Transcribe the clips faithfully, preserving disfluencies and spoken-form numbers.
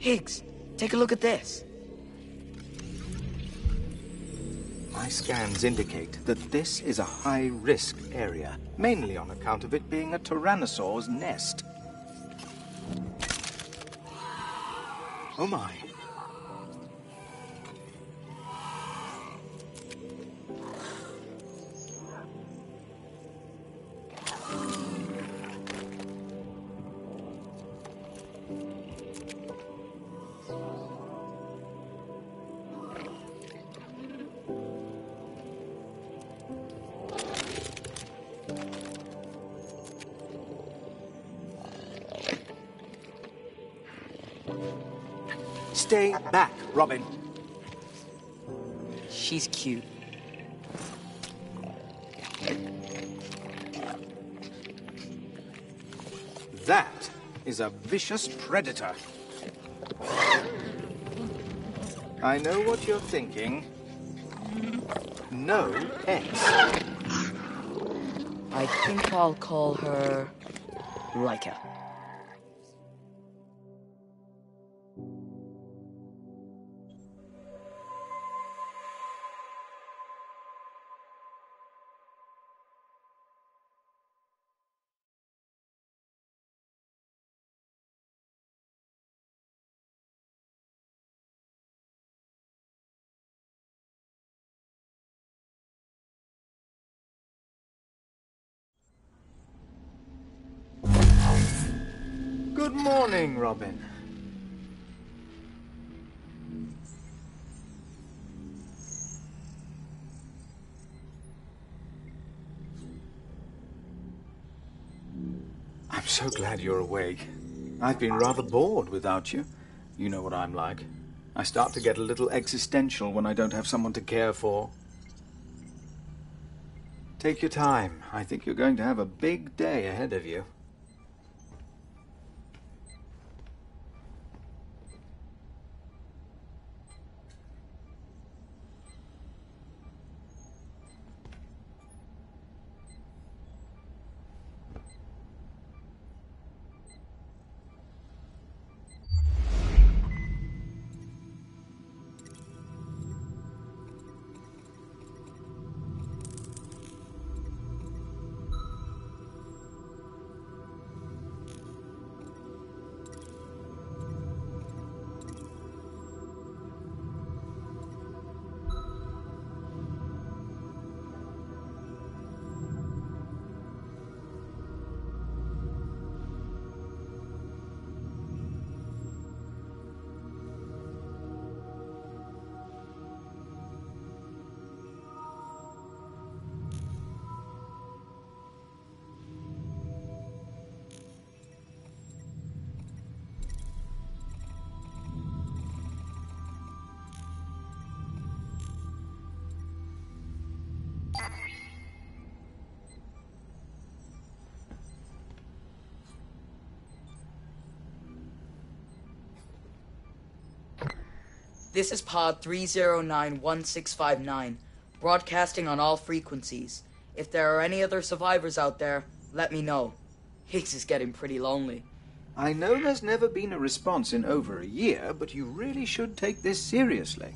Higgs, take a look at this. My scans indicate that this is a high-risk area, mainly on account of it being a Tyrannosaur's nest. Oh my. Stay back, Robin. She's cute. That is a vicious predator. I know what you're thinking. No X. I think I'll call her Laika. Good morning, Robin. I'm so glad you're awake. I've been rather bored without you. You know what I'm like. I start to get a little existential when I don't have someone to care for. Take your time. I think you're going to have a big day ahead of you. This is pod three zero nine one six five nine, broadcasting on all frequencies. If there are any other survivors out there, let me know. Higgs is getting pretty lonely. I know there's never been a response in over a year, but you really should take this seriously.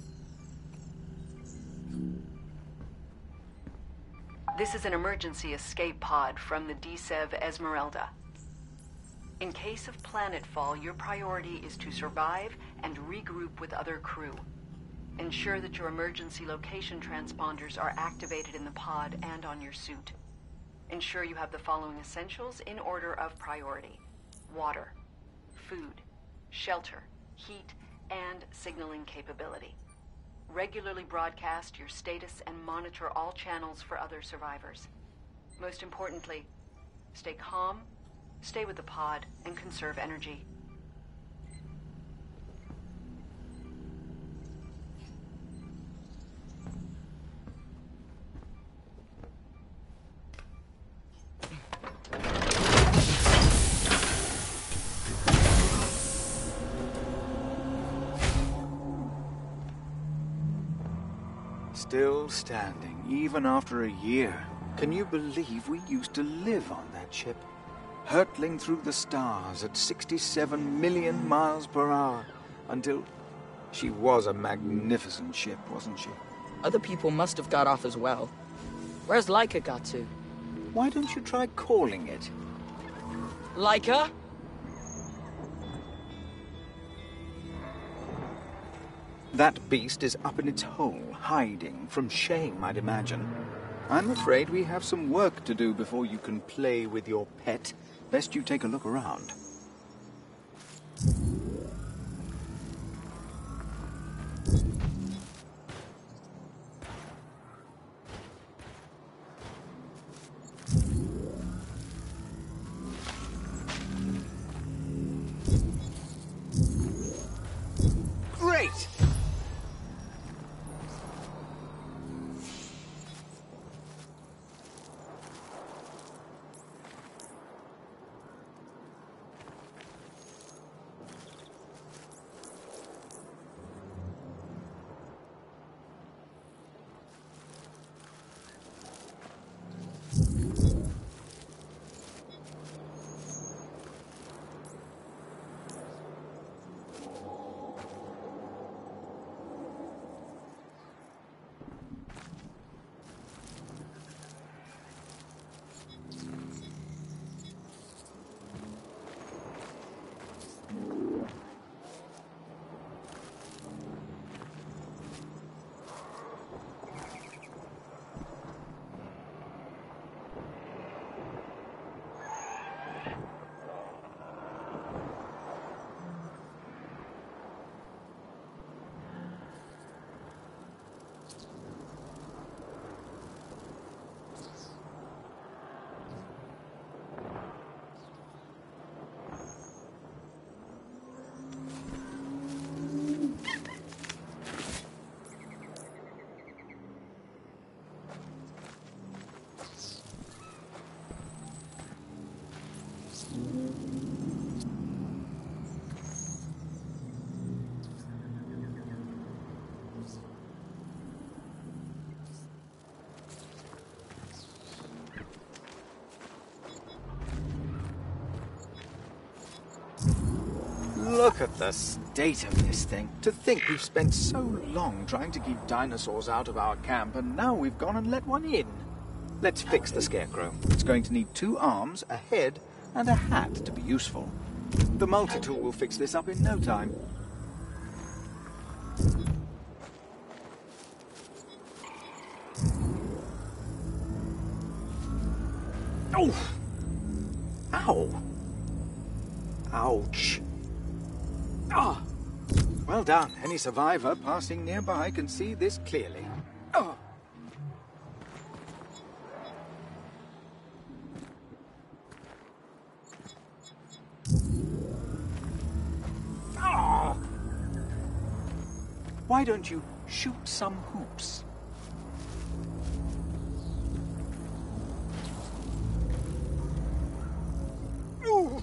This is an emergency escape pod from the D S E V Esmeralda. In case of planetfall, your priority is to survive and regroup with other crew. Ensure that your emergency location transponders are activated in the pod and on your suit. Ensure you have the following essentials in order of priority: water, food, shelter, heat, and signaling capability. Regularly broadcast your status and monitor all channels for other survivors. Most importantly, stay calm, stay with the pod, and conserve energy. Still standing, even after a year. Can you believe we used to live on that ship? Hurtling through the stars at sixty-seven million miles per hour. Until she was a magnificent ship, wasn't she? Other people must have got off as well. Where's Laika got to? Why don't you try calling it? Laika? That beast is up in its hole, hiding from shame, I'd imagine. I'm afraid we have some work to do before you can play with your pet. Best you take a look around. Great! Look at the state of this thing. To think we've spent so long trying to keep dinosaurs out of our camp, and now we've gone and let one in. Let's fix the scarecrow. It's going to need two arms, a head, and a hat to be useful. The multi-tool will fix this up in no time. Oh! Ow! Ouch! Ah! Well done. Any survivor passing nearby can see this clearly. Oh! Oh! Why don't you shoot some hoops? Ooh!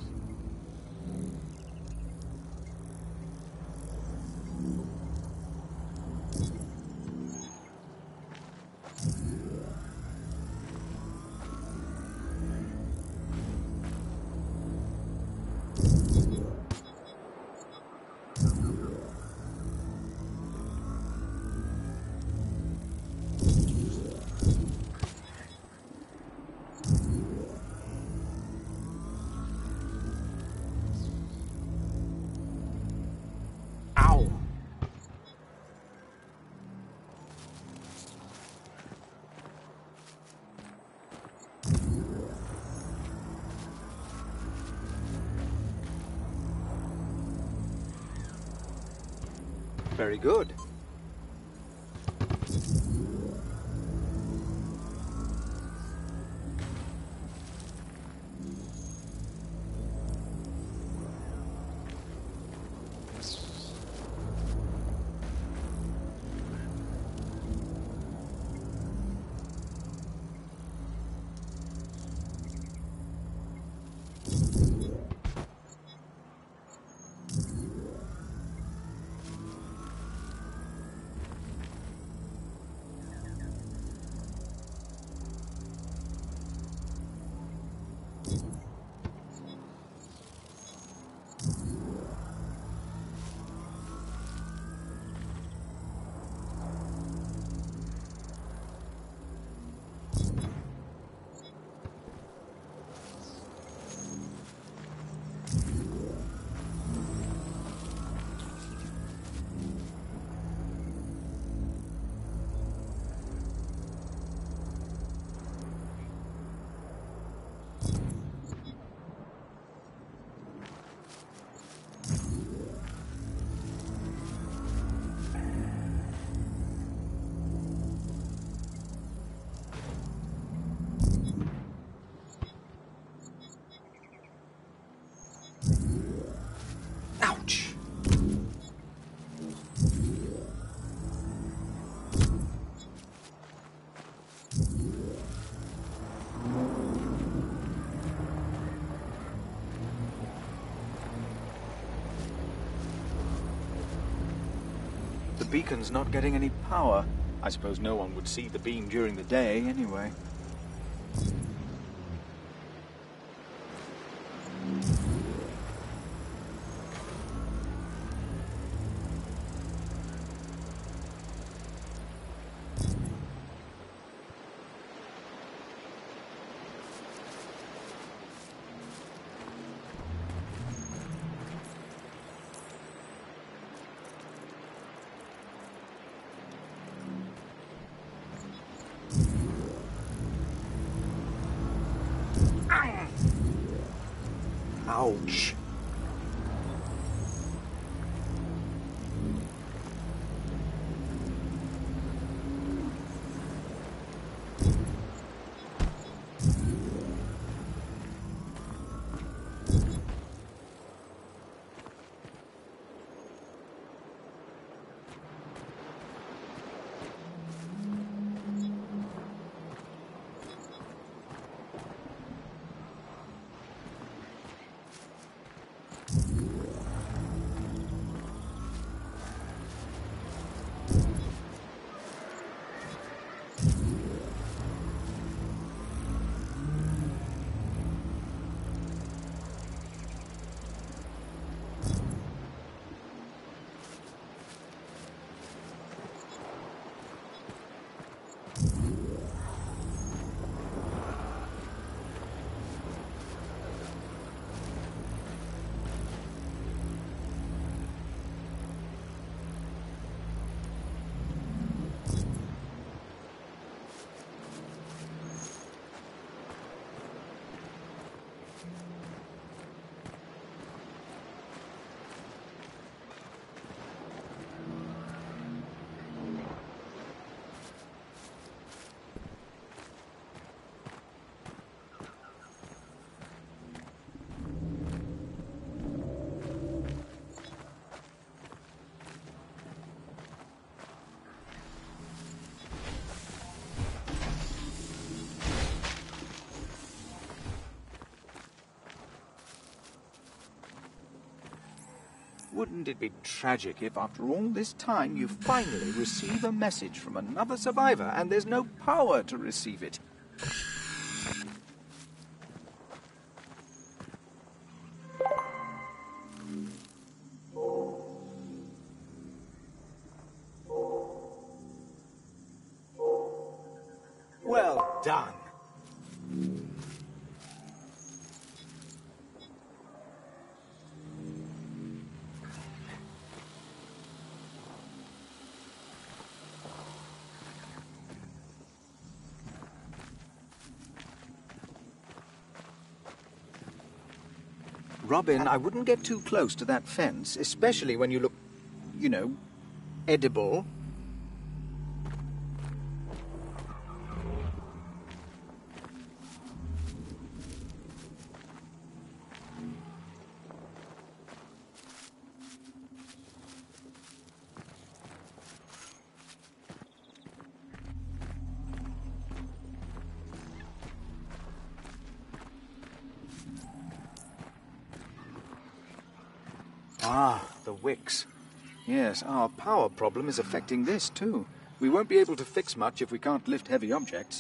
Very good. beacon's not getting any power. I suppose no one would see the beam during the day, anyway. Ouch. Wouldn't it be tragic if, after all this time, you finally receive a message from another survivor and there's no power to receive it? Well done. Robin, I wouldn't get too close to that fence, especially when you look, you know, edible. Ah, the wicks. Yes, our power problem is affecting this too. We won't be able to fix much if we can't lift heavy objects.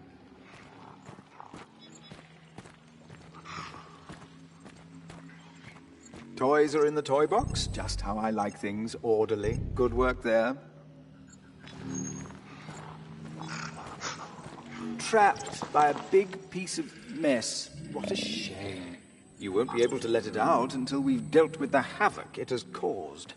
Toys are in the toy box, just how I like things, orderly. Good work there. Trapped by a big piece of mess. What a shame. You won't be able to let it out until we've dealt with the havoc it has caused.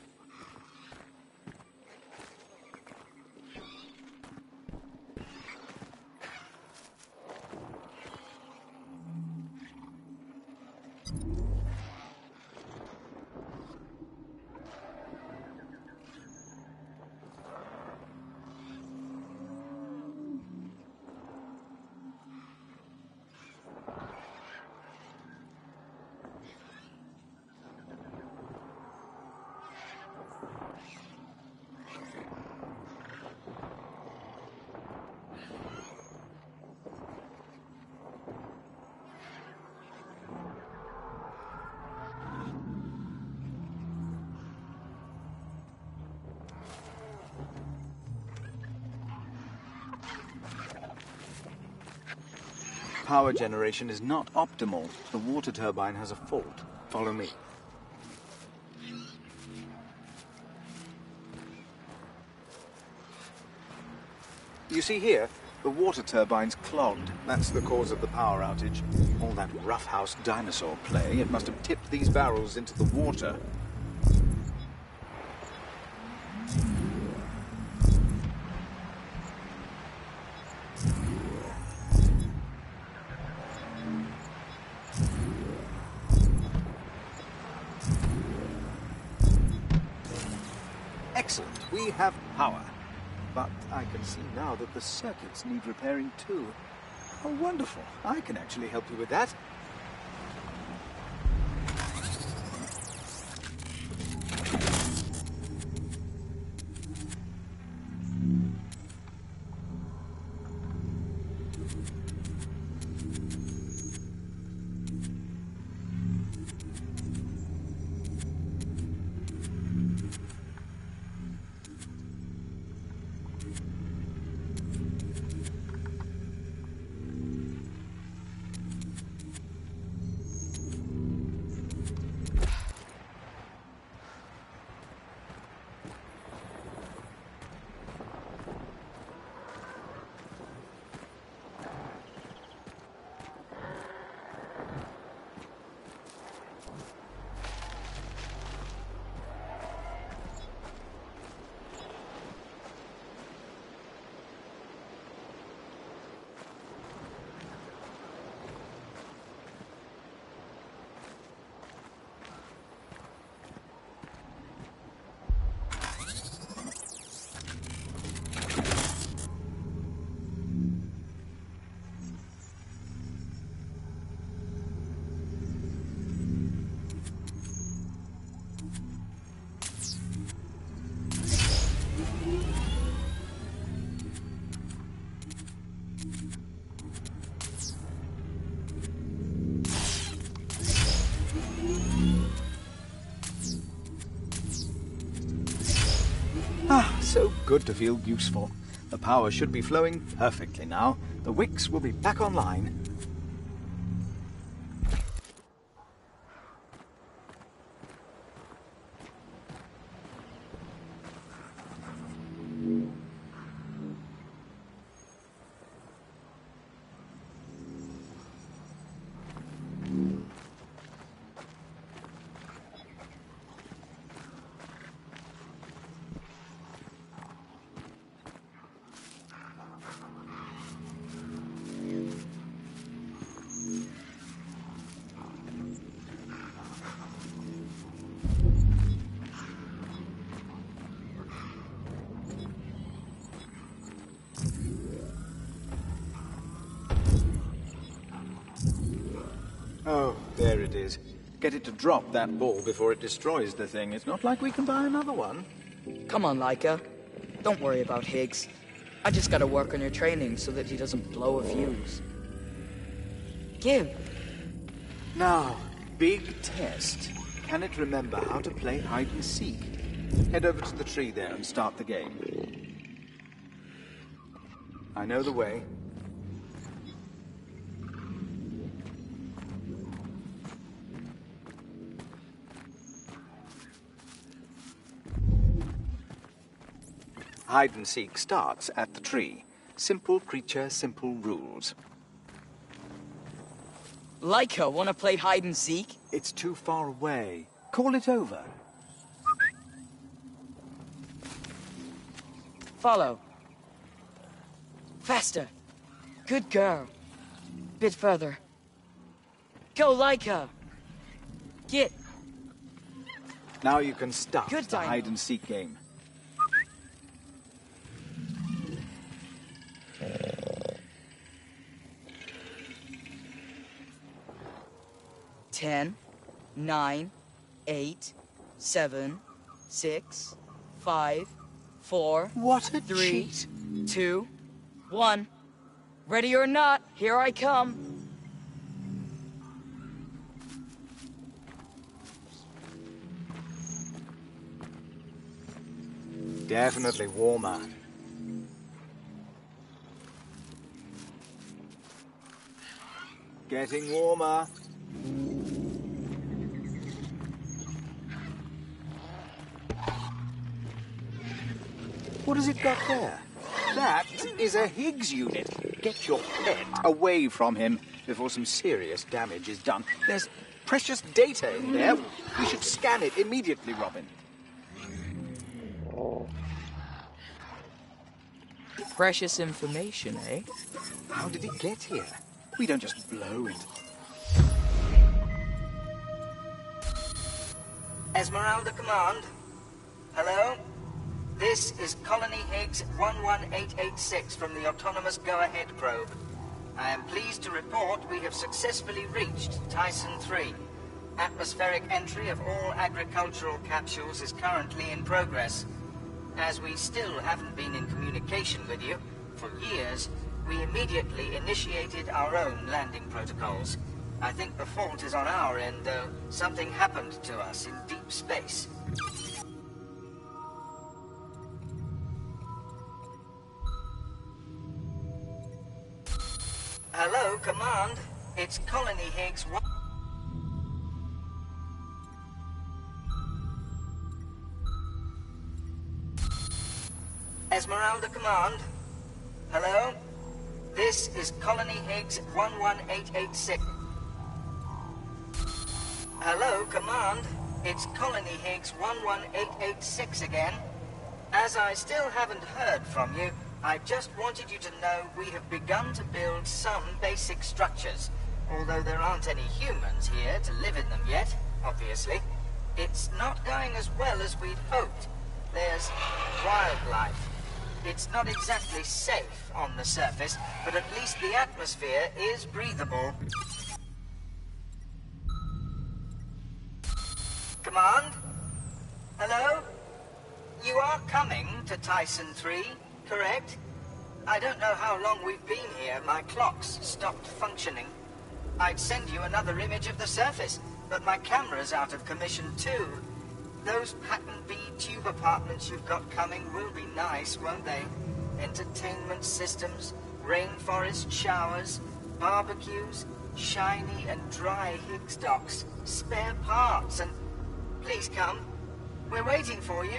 power generation is not optimal. The water turbine has a fault. Follow me. You see here, the water turbine's clogged. That's the cause of the power outage. All that roughhouse dinosaur play, it must have tipped these barrels into the water. Excellent, we have power. But I can see now that the circuits need repairing too. Oh, wonderful. I can actually help you with that. Ah, so good to feel useful. The power should be flowing perfectly now. The wicks will be back online. Oh, there it is. Get it to drop that ball before it destroys the thing. It's not like we can buy another one. Come on, Laika. Don't worry about Higgs. I just gotta work on your training so that he doesn't blow a fuse. Give. Now, big test. Can it remember how to play hide and seek? Head over to the tree there and start the game. I know the way. Hide and seek starts at the tree. Simple creature, simple rules. Laika, wanna play hide and seek? It's too far away. Call it over. Follow. Faster. Good girl. Bit further. Go, Laika. Get. Now you can start Good the time. hide and seek game. Ten, nine, eight, seven, six, five, four, What a three, cheat. two, one. Ready or not, here I come. Definitely warmer. Getting warmer. What has it got there? That is a Higgs unit. Get your pet away from him before some serious damage is done. There's precious data in there. We should scan it immediately, Robin. Precious information, eh? How did it get here? We don't just blow it. Esmeralda Command. Hello? This is Colony Higgs one one eight eight six from the Autonomous Go-Ahead probe. I am pleased to report we have successfully reached Tyson three. Atmospheric entry of all agricultural capsules is currently in progress. As we still haven't been in communication with you for years, we immediately initiated our own landing protocols. I think the fault is on our end, though. Something happened to us in deep space. Hello, Command. It's Colony Higgs one... Esmeralda Command. Hello? This is Colony Higgs one one eight eight six. Hello, Command. It's Colony Higgs one one eight eight six again. As I still haven't heard from you, I just wanted you to know we have begun to build some basic structures. Although there aren't any humans here to live in them yet, obviously. It's not going as well as we'd hoped. There's wildlife. It's not exactly safe on the surface, but at least the atmosphere is breathable. Command? Hello? You are coming to Tyson three, correct? I don't know how long we've been here. My clock's stopped functioning. I'd send you another image of the surface, but my camera's out of commission too. Those Pattern B tube apartments you've got coming will be nice, won't they? Entertainment systems, rainforest showers, barbecues, shiny and dry Higgs docks, spare parts, and... Please come. We're waiting for you.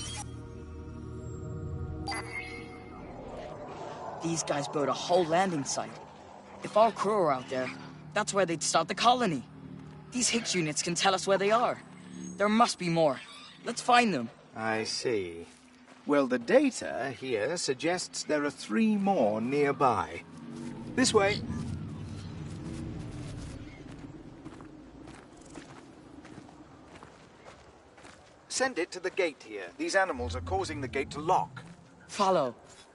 These guys built a whole landing site. If our crew are out there, that's where they'd start the colony. These Higgs units can tell us where they are. There must be more. Let's find them. I see. Well, the data here suggests there are three more nearby. This way. Send it to the gate here. These animals are causing the gate to lock. Follow.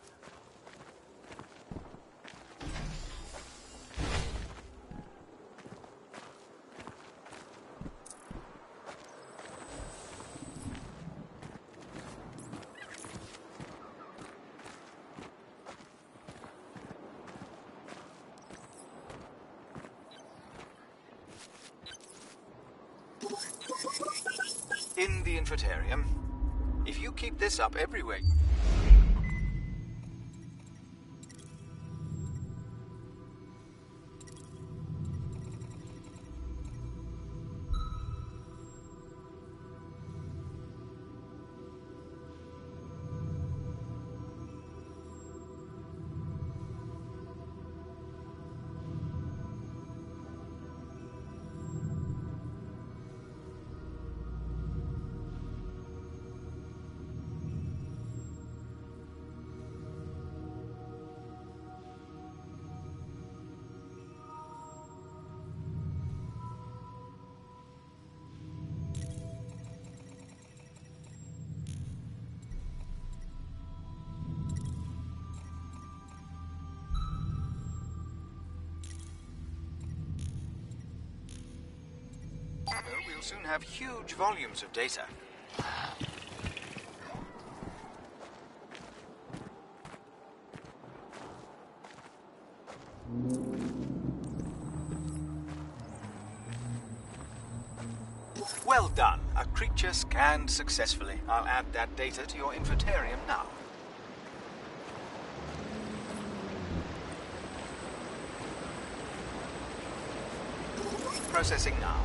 In the infratarium. If you keep this up everywhere... We'll soon have huge volumes of data. Well done. A creature scanned successfully. I'll add that data to your infratarium now. Processing now.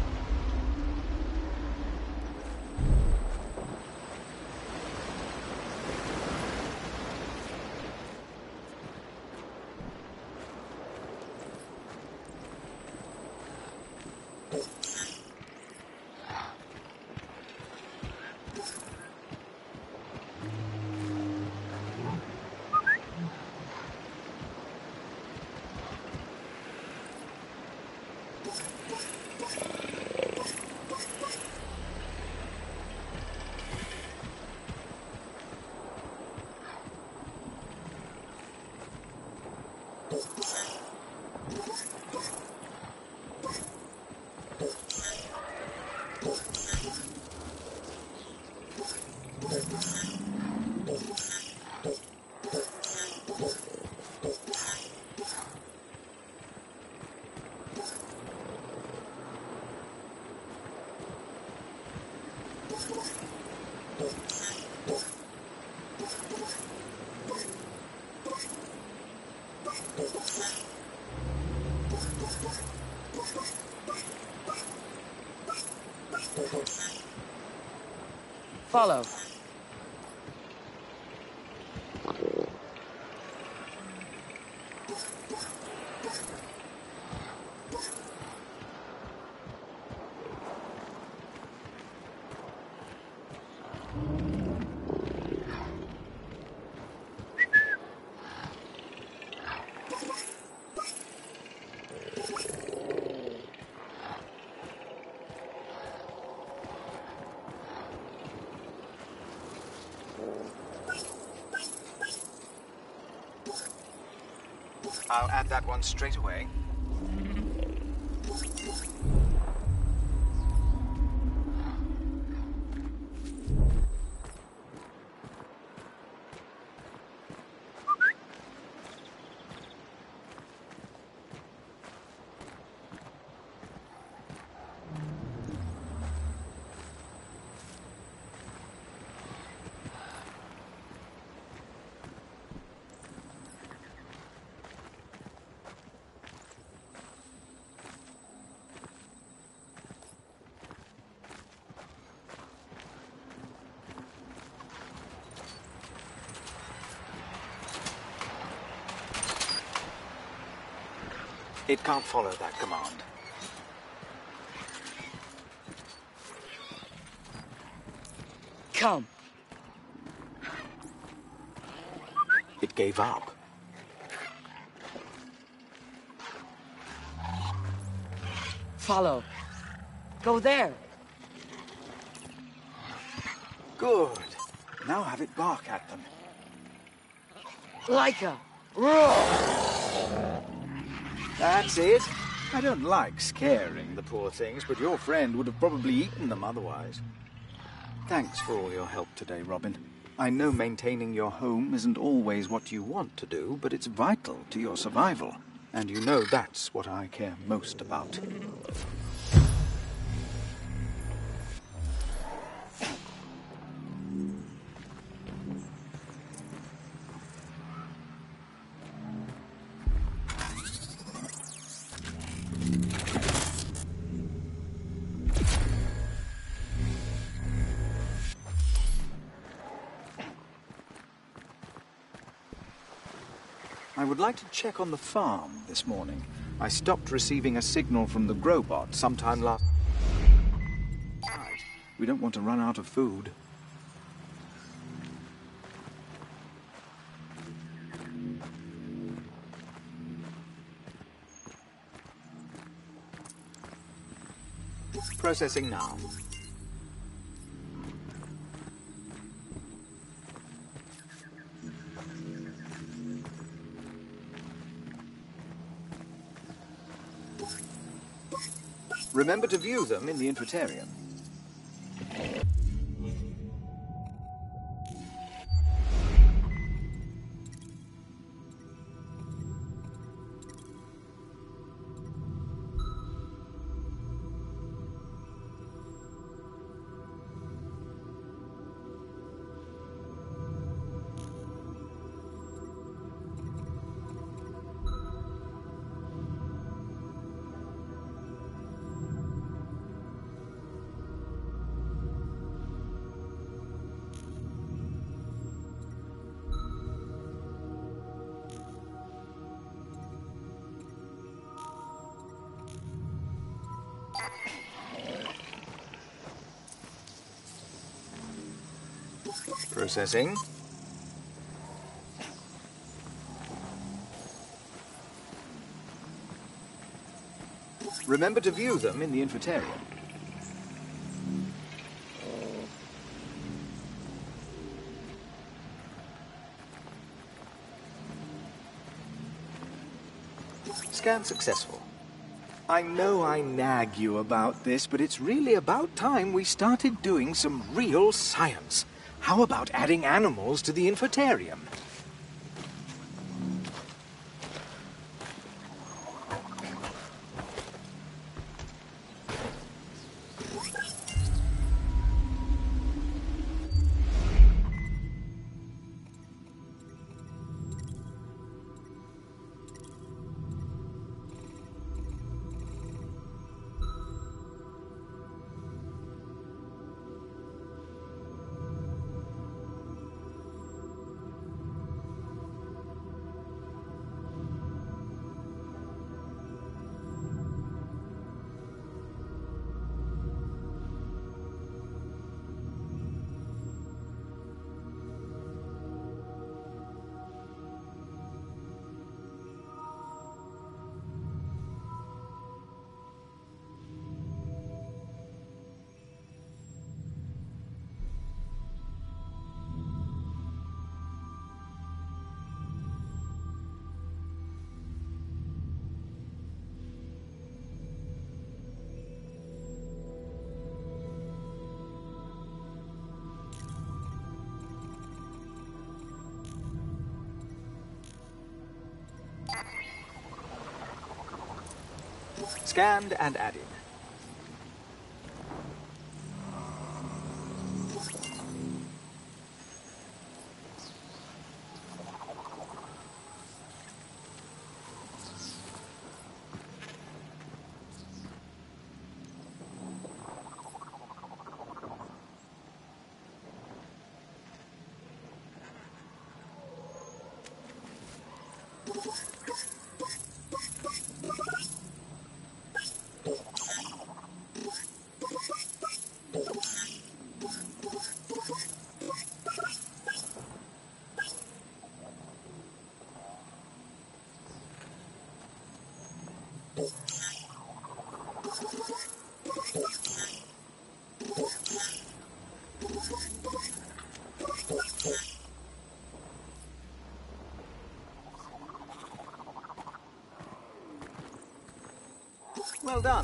Follow. I'll add that one straight away. It can't follow that command. Come. It gave up. Follow. Go there. Good. Now have it bark at them. Like a roar. That's it. I don't like scaring the poor things, but your friend would have probably eaten them otherwise. Thanks for all your help today, Robin. I know maintaining your home isn't always what you want to do, but it's vital to your survival. And you know that's what I care most about. I would like to check on the farm this morning. I stopped receiving a signal from the Grobot sometime last night. We don't want to run out of food. Processing now. Remember to view them in the Infratarium. Processing. Remember to view them in the infotarium. Scan successful. I know I nag you about this, but it's really about time we started doing some real science. How about adding animals to the infotarium? Scanned and added. Well done.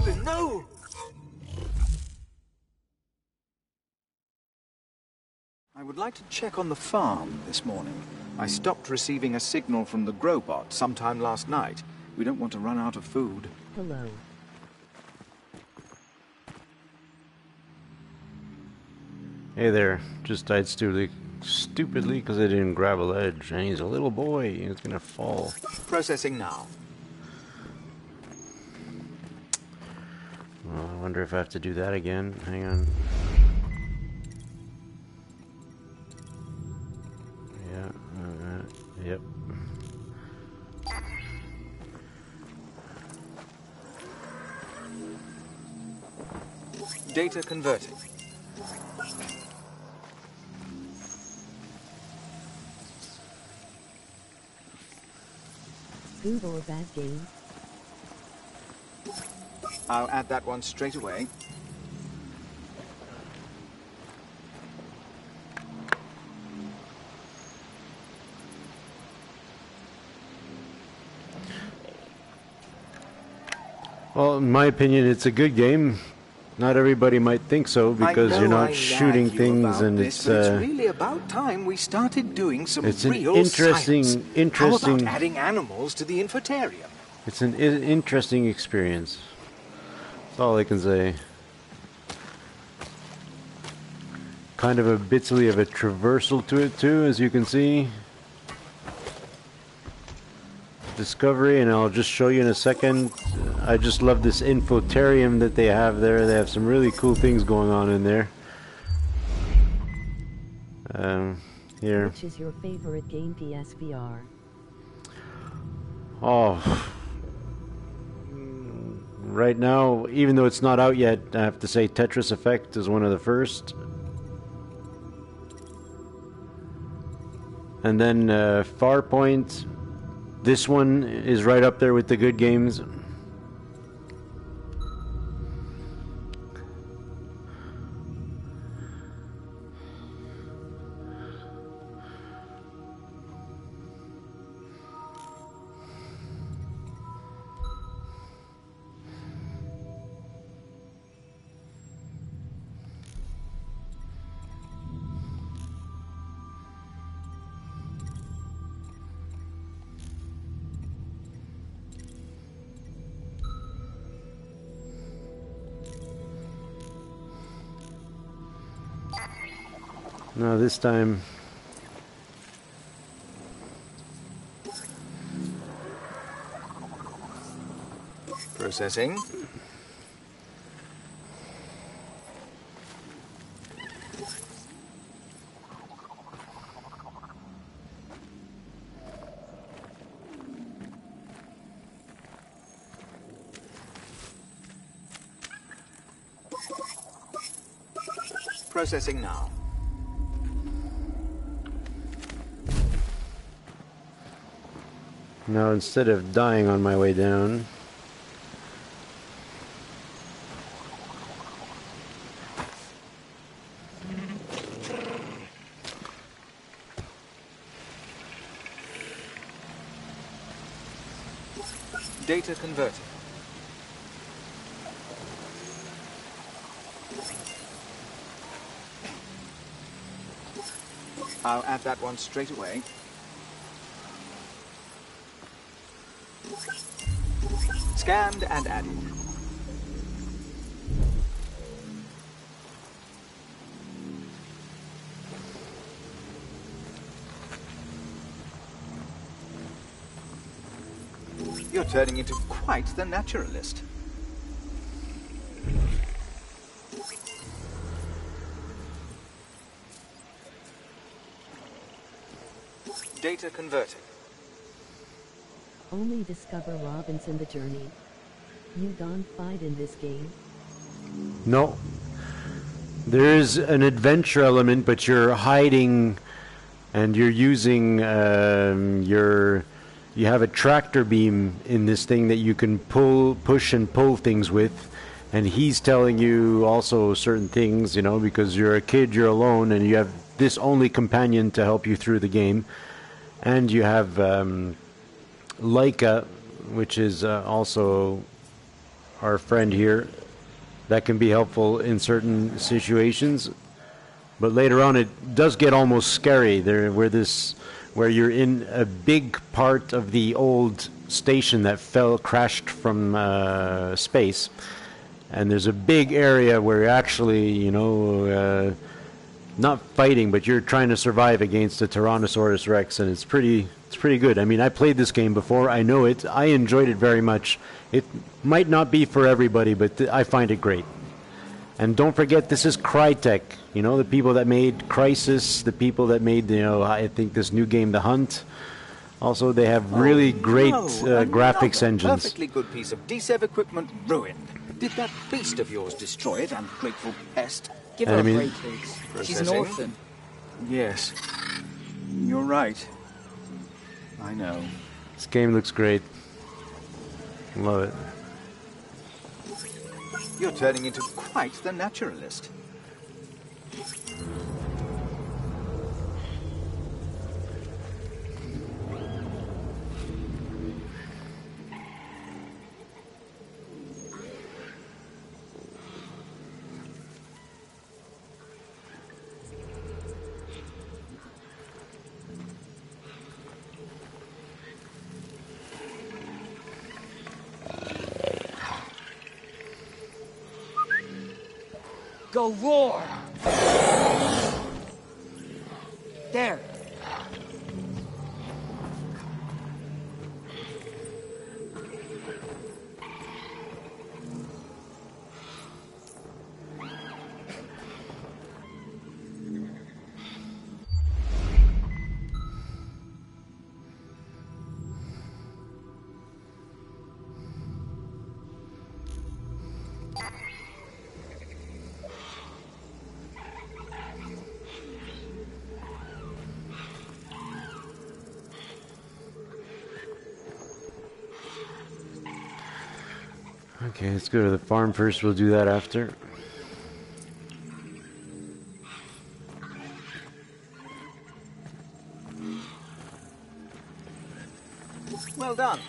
Robin, no! I would like to check on the farm this morning. I stopped receiving a signal from the Growbot sometime last night. We don't want to run out of food. Hello. Hey there. Just died stupidly stupidly because I didn't grab a ledge. And he's a little boy. He's gonna fall. Processing now. Well, I wonder if I have to do that again. Hang on. Yeah. Uh, yep. Data converting. Good or bad game? I'll add that one straight away. Well, in my opinion, it's a good game. Not everybody might think so because I know you're not I shooting nag you things, about and this, it's but uh, it's really about time we started doing some it's an real interesting, science. interesting. How about adding animals to the infotarium? It's an I interesting experience. That's all I can say. Kind of a bitsily of a traversal to it too, as you can see. Discovery, and I'll just show you in a second. I just love this infotarium that they have there. They have some really cool things going on in there. Um, here. Which is your favorite game, P S V R? Oh. Right now, even though it's not out yet, I have to say Tetris Effect is one of the first. And then uh, Farpoint. This one is right up there with the good games. No, this time Processing. Processing now. now instead of dying on my way down, Data converted. I'll add that one straight away. Scanned and added. You're turning into quite the naturalist. Data converted. Only discover Robins in the journey. You don't fight in this game. no. There is an adventure element, but you're hiding, and you're using um, your. You have a tractor beam in this thing that you can pull, push, and pull things with, and he's telling you also certain things, you know, because you're a kid, you're alone, and you have this only companion to help you through the game, and you have um, Leica, which is uh, also our friend here. That can be helpful in certain situations. But later on, it does get almost scary. There, where this, where you're in a big part of the old station that fell, crashed from uh, space, and there's a big area where you're actually, you know, uh, not fighting, but you're trying to survive against a Tyrannosaurus Rex, and it's pretty, it's pretty good. I mean, I played this game before. I know it. I enjoyed it very much. It might not be for everybody, but th- I find it great. And don't forget, this is Crytek. You know, the people that made Crysis, the people that made, you know, I think this new game, The Hunt. Also, they have really oh, great no, uh, graphics engines. Perfectly good piece of D sev equipment ruined. Did that beast of yours destroy it, ungrateful pest? Give her I a mean- break, Higgs. She's an Processing. orphan. Yes. You're right. I know. This game looks great. Love it. You're turning into quite the naturalist. Go roar! There. Okay, let's go to the farm first. We'll do that after. Well done.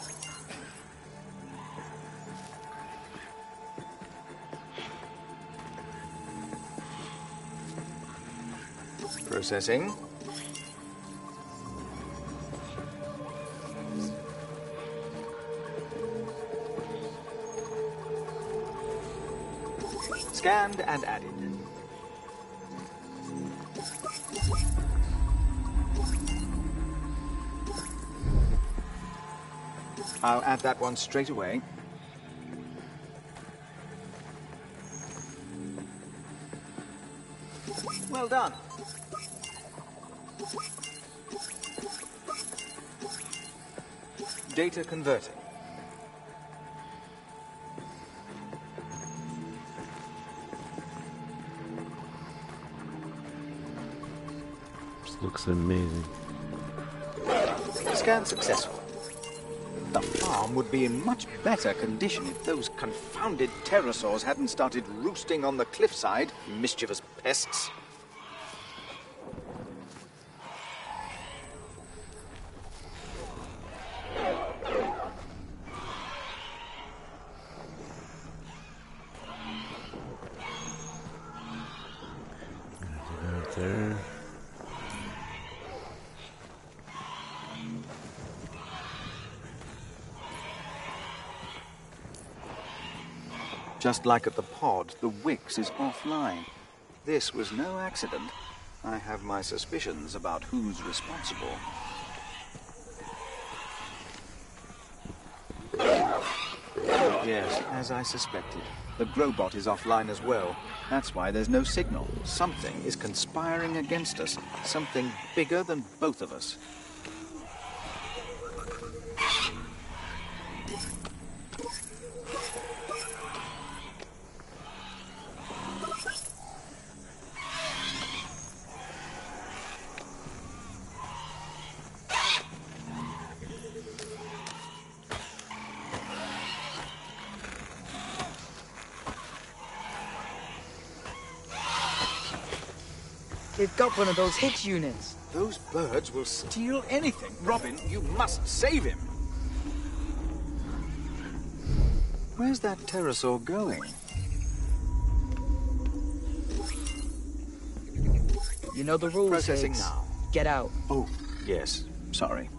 Processing. Scanned and added. I'll add that one straight away. Well done. Data converting. This looks amazing. Scan successful. The farm would be in much better condition if those confounded pterosaurs hadn't started roosting on the cliffside, mischievous pests. Out there. Just like at the pod, the Wix is offline. This was no accident. I have my suspicions about who's responsible. Yes, as I suspected. The Grobot is offline as well. That's why there's no signal. Something is conspiring against us. Something bigger than both of us. They've got one of those Higgs units. Those birds will steal anything. Robin, you must save him. Where's that pterosaur going? You know the rules, Processing Higgs. now. Get out. Oh, yes. Sorry.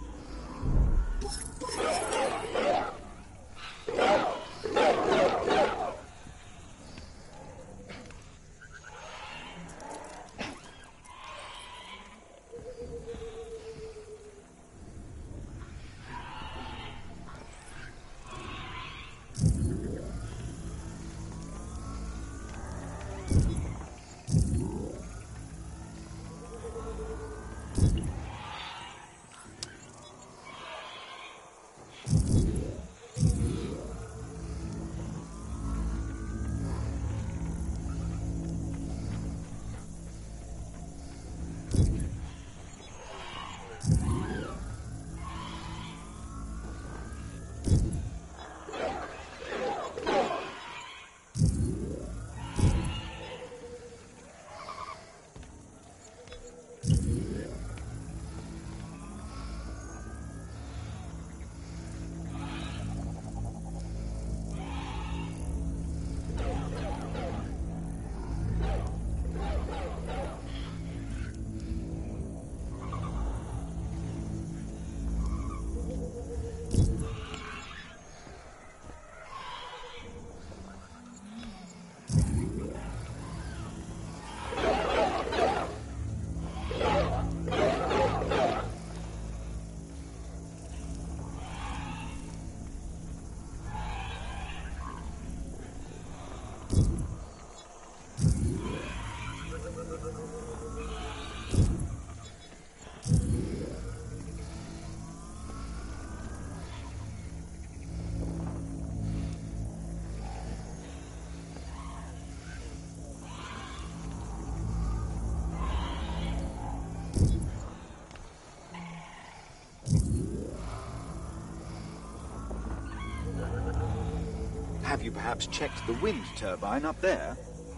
Have you perhaps checked the wind turbine up there?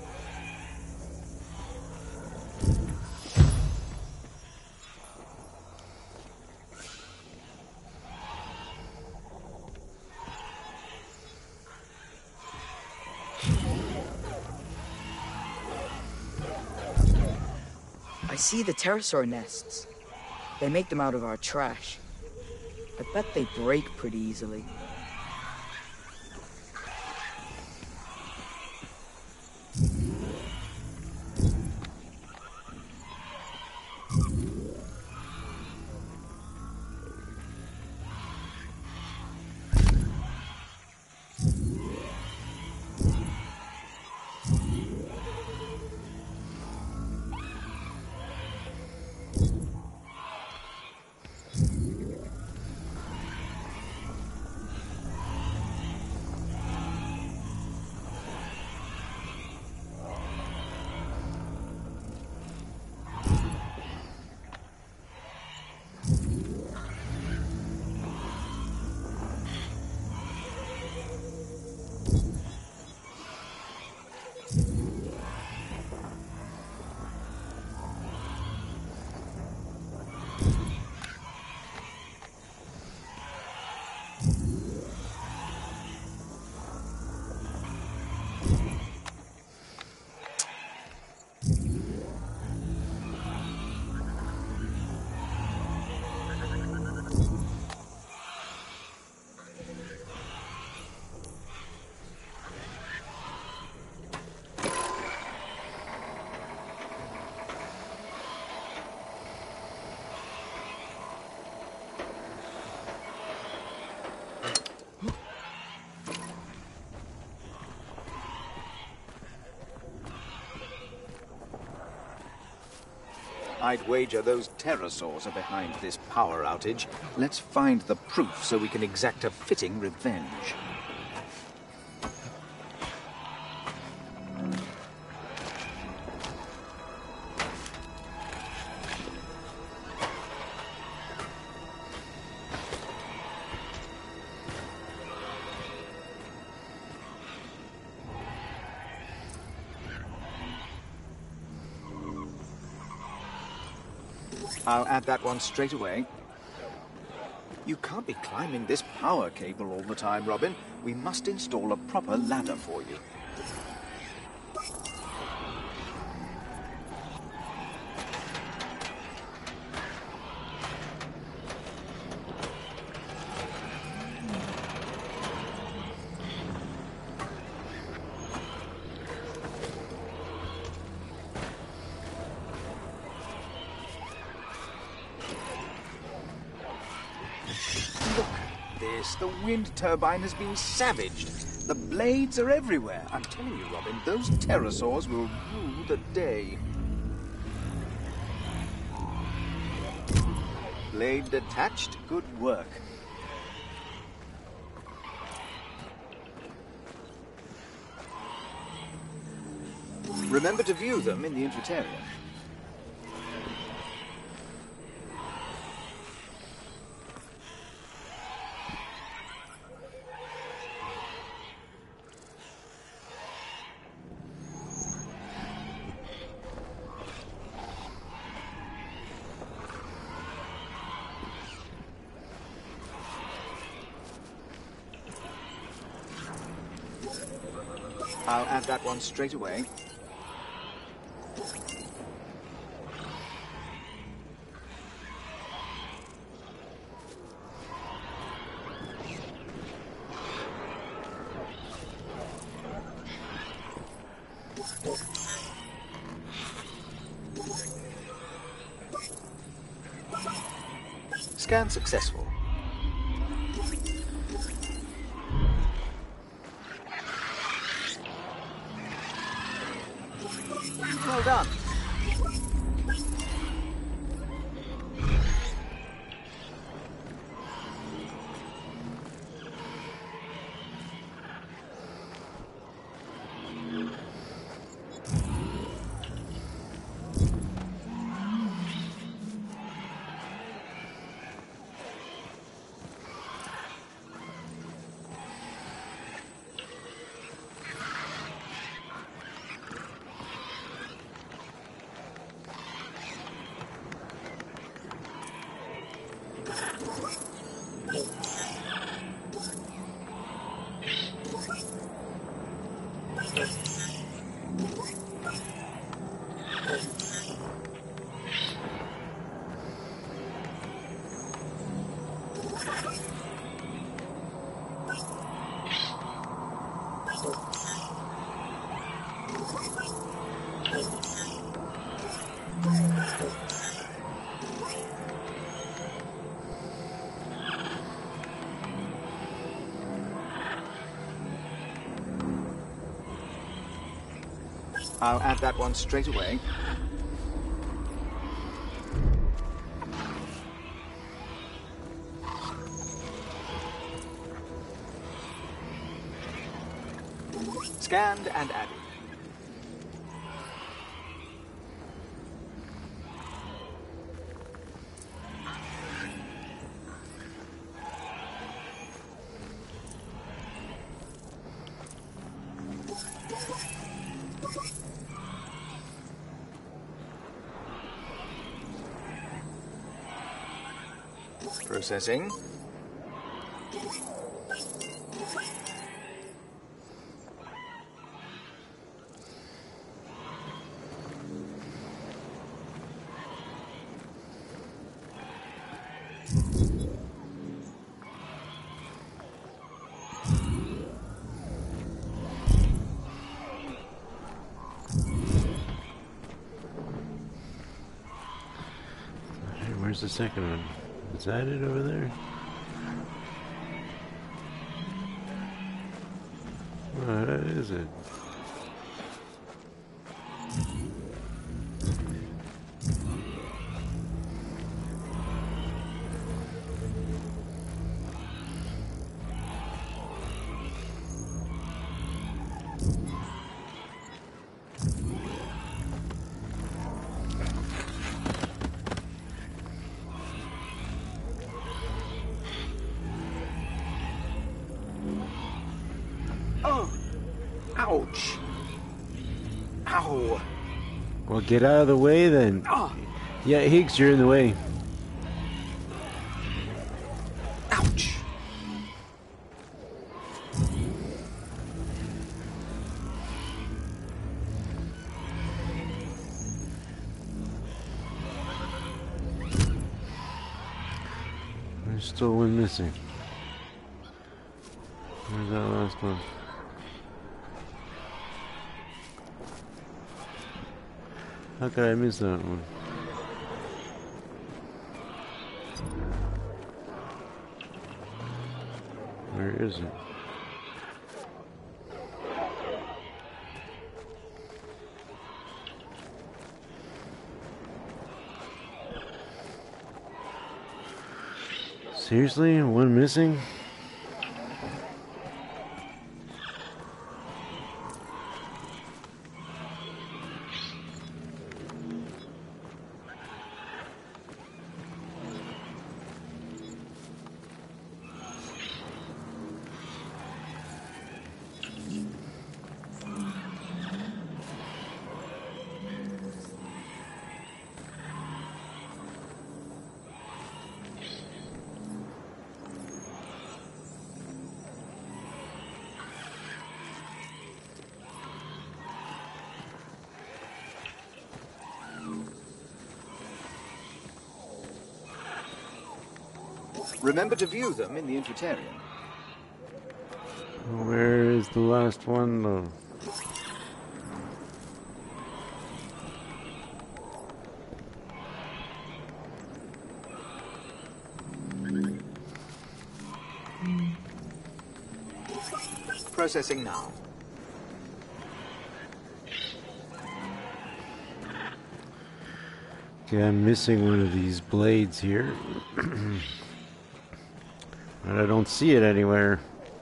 I see the pterosaur nests. They make them out of our trash. I bet they break pretty easily. I'd wager those pterosaurs are behind this power outage. Let's find the proof so we can exact a fitting revenge. I'll add that one straight away. You can't be climbing this power cable all the time, Robin. we must install a proper ladder for you. The wind turbine has been savaged. The blades are everywhere. I'm telling you, Robin, those pterosaurs will rue the day. Blade detached. Good work. Remember to view them in the infratarium. I'll add that one straight away. Scan successful. Well done. I'll add that one straight away. Scanned and added. Processing. Where's the second one? Is that it over there? What is it? Ouch! Ow! Well, get out of the way then. Oh. Yeah, Higgs, you're in the way. Ouch! There's still one missing. Where's that last one? How could I miss that one? Where is it? Seriously? One missing? Remember to view them in the Infitarium. Where is the last one though? Processing now. Okay, I'm missing one of these blades here. And I don't see it anywhere.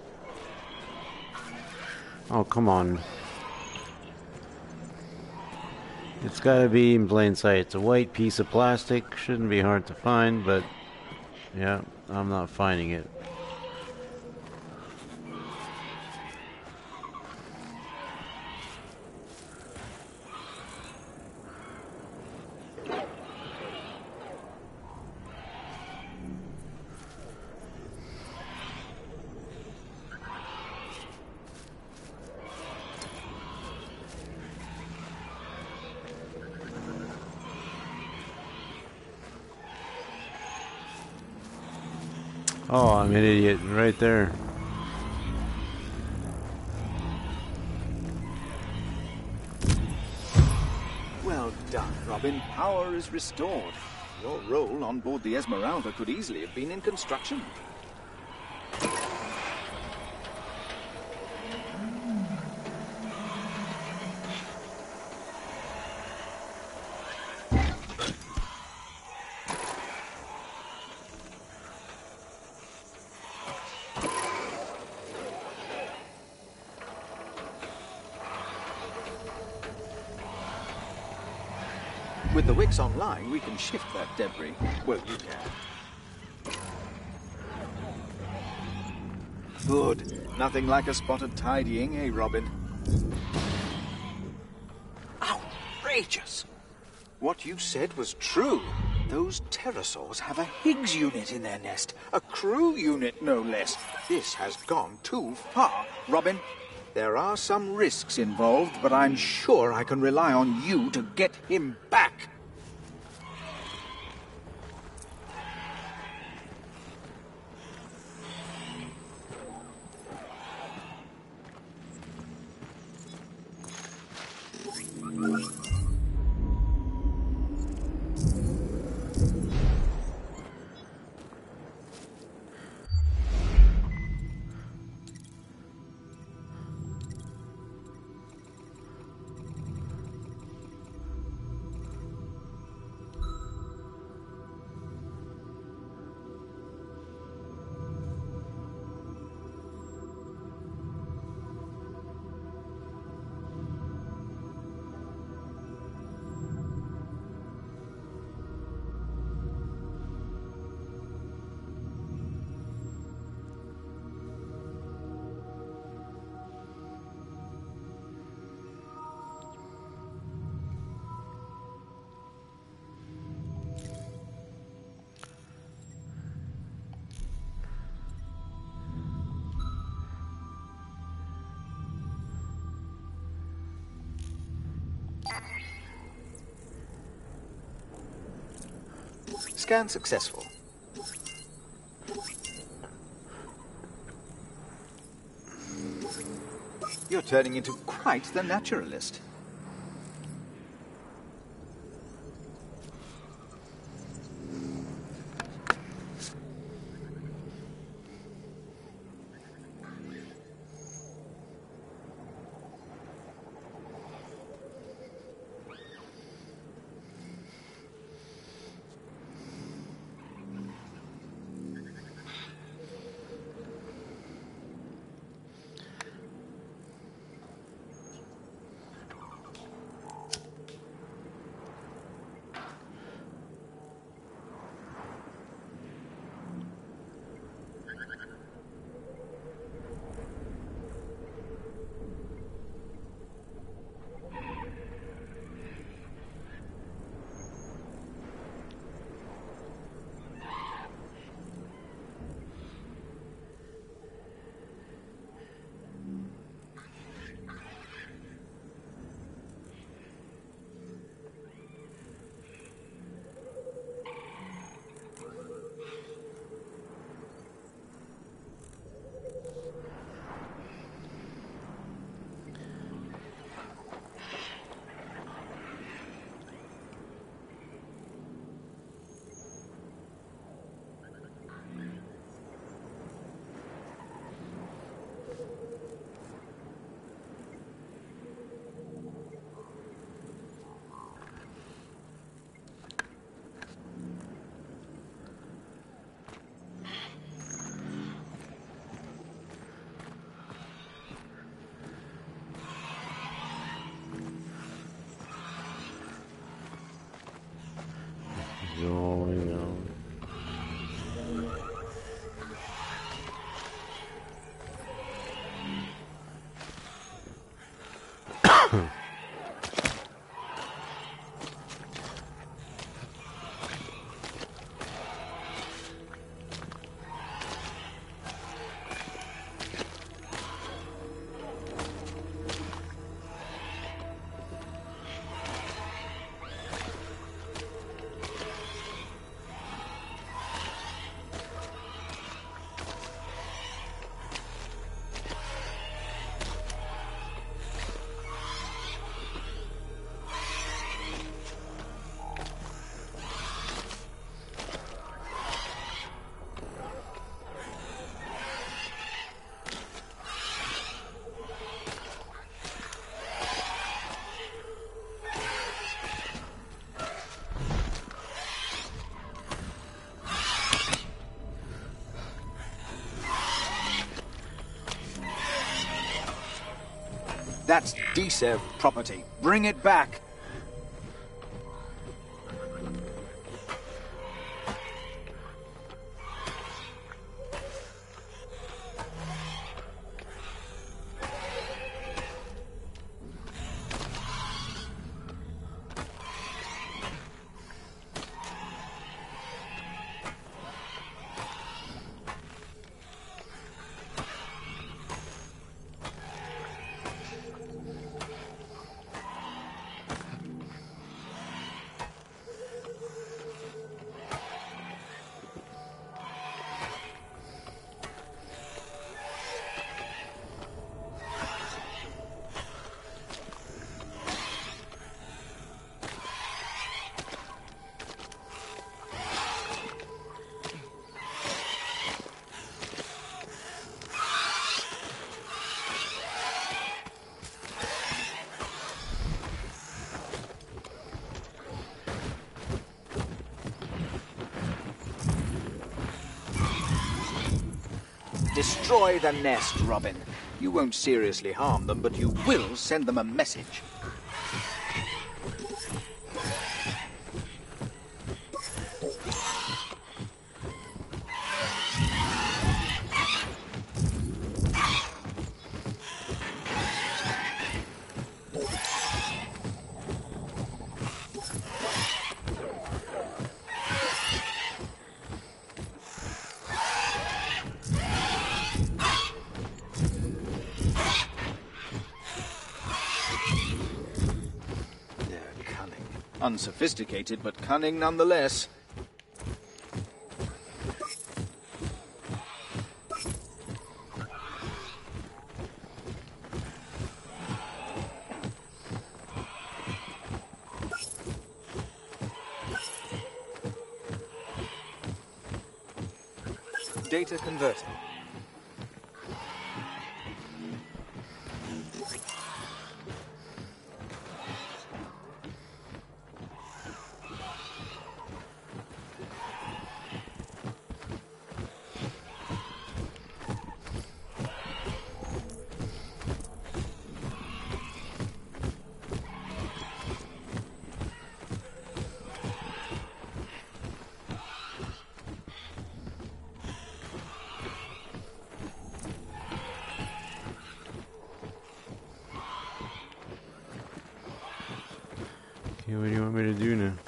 Oh, come on. It's gotta be in plain sight. It's a white piece of plastic. Shouldn't be hard to find, but yeah, I'm not finding it. Oh, I'm an idiot. Right there. Well done, Robin. Power is restored. Your role on board the Esmeralda could easily have been in construction. With the wicks online, we can shift that debris. Well, you can. Good. Nothing like a spot of tidying, eh, Robin? Outrageous! What you said was true. Those pterosaurs have a Higgs unit in their nest. A crew unit, no less. This has gone too far. Robin, there are some risks involved, but I'm sure I can rely on you to get him back. Scan successful. You're turning into quite the naturalist. Going on. That's D S E V property. Bring it back. Destroy the nest, Robin. You won't seriously harm them, but you will send them a message. Unsophisticated, but cunning nonetheless. Data converting. Okay, what do you want me to do now?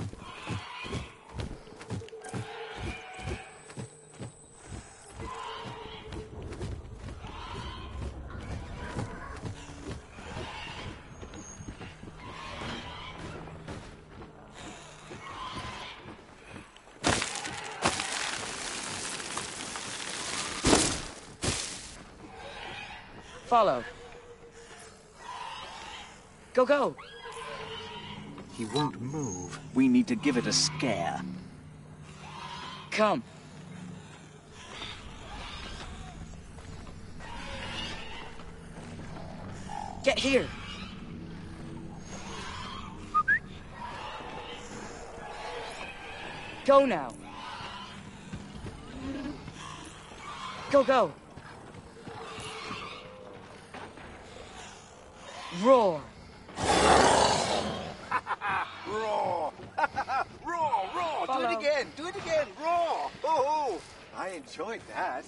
Follow. Go, go. He won't move. We need to give it a scare. Come. Get here. Go now. Go, go. Roar. Roar! Roar! Roar! Do it again! Do it again! Roar! Oh, I enjoyed that.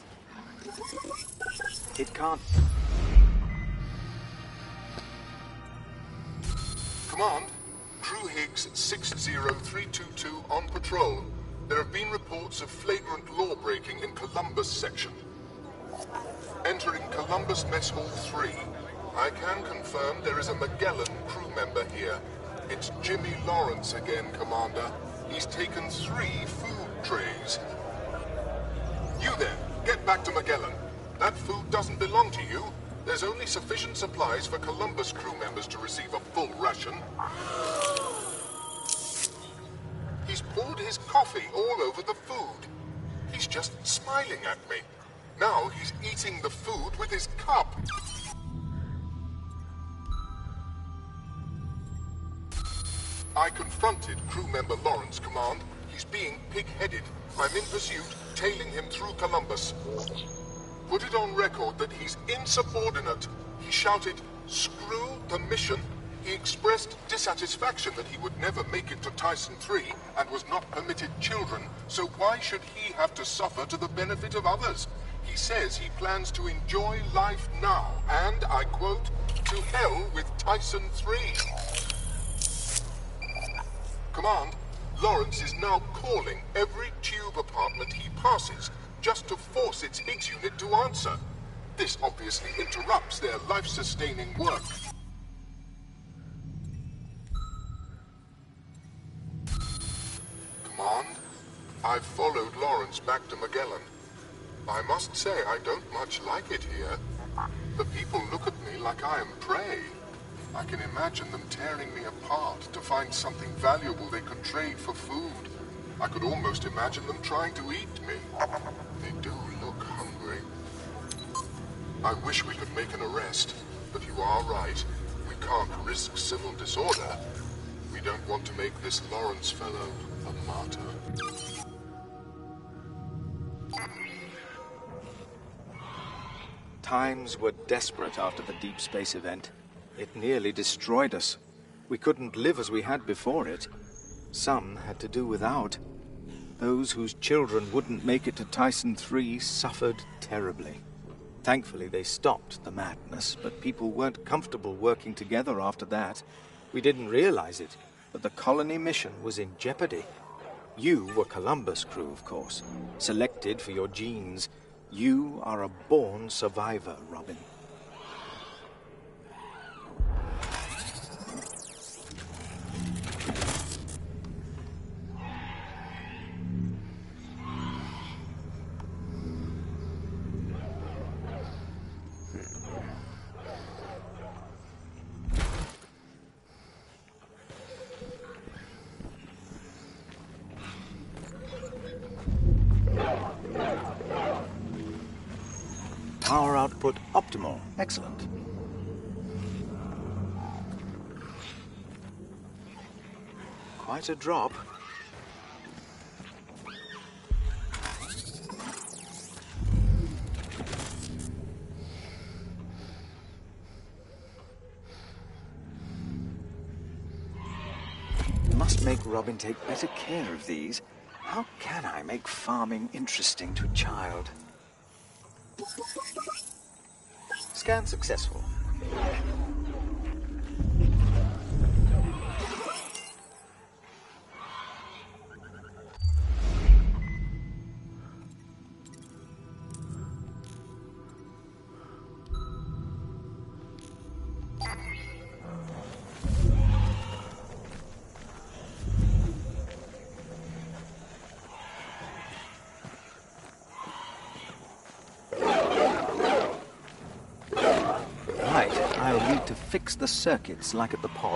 It can't... Command, Crew Higgs six zero three two two on patrol. There have been reports of flagrant law-breaking in Columbus section. Entering Columbus Mess Hall three. I can confirm there is a Magellan crew member here. It's Jimmy Lawrence again, Commander. He's taken three food trays. You there, get back to Magellan. That food doesn't belong to you. There's only sufficient supplies for Columbus crew members to receive a full ration. He's poured his coffee all over the food. He's just smiling at me. Now he's eating the food with his cup. I confronted crew member Lawrence, Command. He's being pig-headed. I'm in pursuit, tailing him through Columbus. Put it on record that he's insubordinate. He shouted, "Screw the mission." He expressed dissatisfaction that he would never make it to Tyson three and was not permitted children, so why should he have to suffer to the benefit of others? He says he plans to enjoy life now, and, I quote, "To hell with Tyson three." Command, Lawrence is now calling every tube apartment he passes just to force its Higgs unit to answer. This obviously interrupts their life-sustaining work. Command, I've followed Lawrence back to Magellan. I must say I don't much like it here. The people look at me like I am prey. I can imagine them tearing me apart to find something valuable they could trade for food. I could almost imagine them trying to eat me. They do look hungry. I wish we could make an arrest, but you are right. We can't risk civil disorder. We don't want to make this Lawrence fellow a martyr. Times were desperate after the deep space event. It nearly destroyed us. We couldn't live as we had before it. Some had to do without. Those whose children wouldn't make it to Tyson three suffered terribly. Thankfully, they stopped the madness, but people weren't comfortable working together after that. We didn't realize it, but the colony mission was in jeopardy. You were Columbus crew, of course, selected for your genes. You are a born survivor, Robin. Power output optimal. Excellent. Quite a drop. Must make Robin take better care of these. How can I make farming interesting to a child? Scan successful. Fix the circuits like at the pod.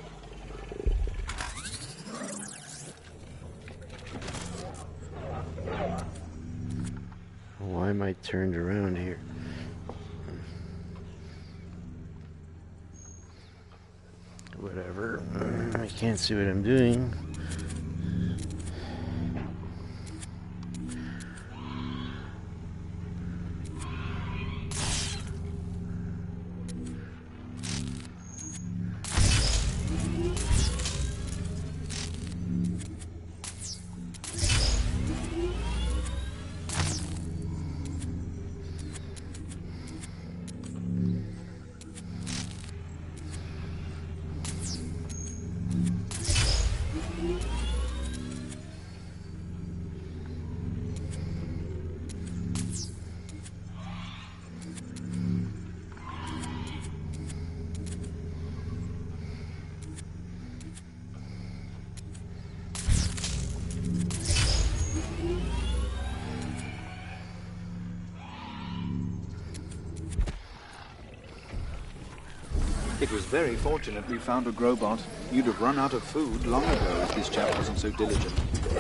Why am I turned around here? Whatever. I can't see what I'm doing. It was very fortunate we found a Grobot. You'd have run out of food long ago if this chap wasn't so diligent.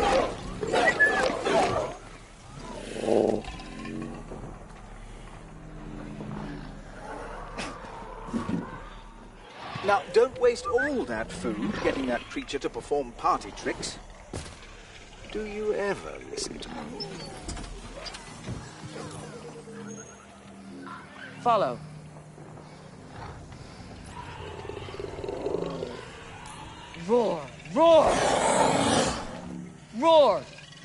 Now, don't waste all that food getting that creature to perform party tricks. Do you ever listen to me? Follow. Roar! Roar! Roar!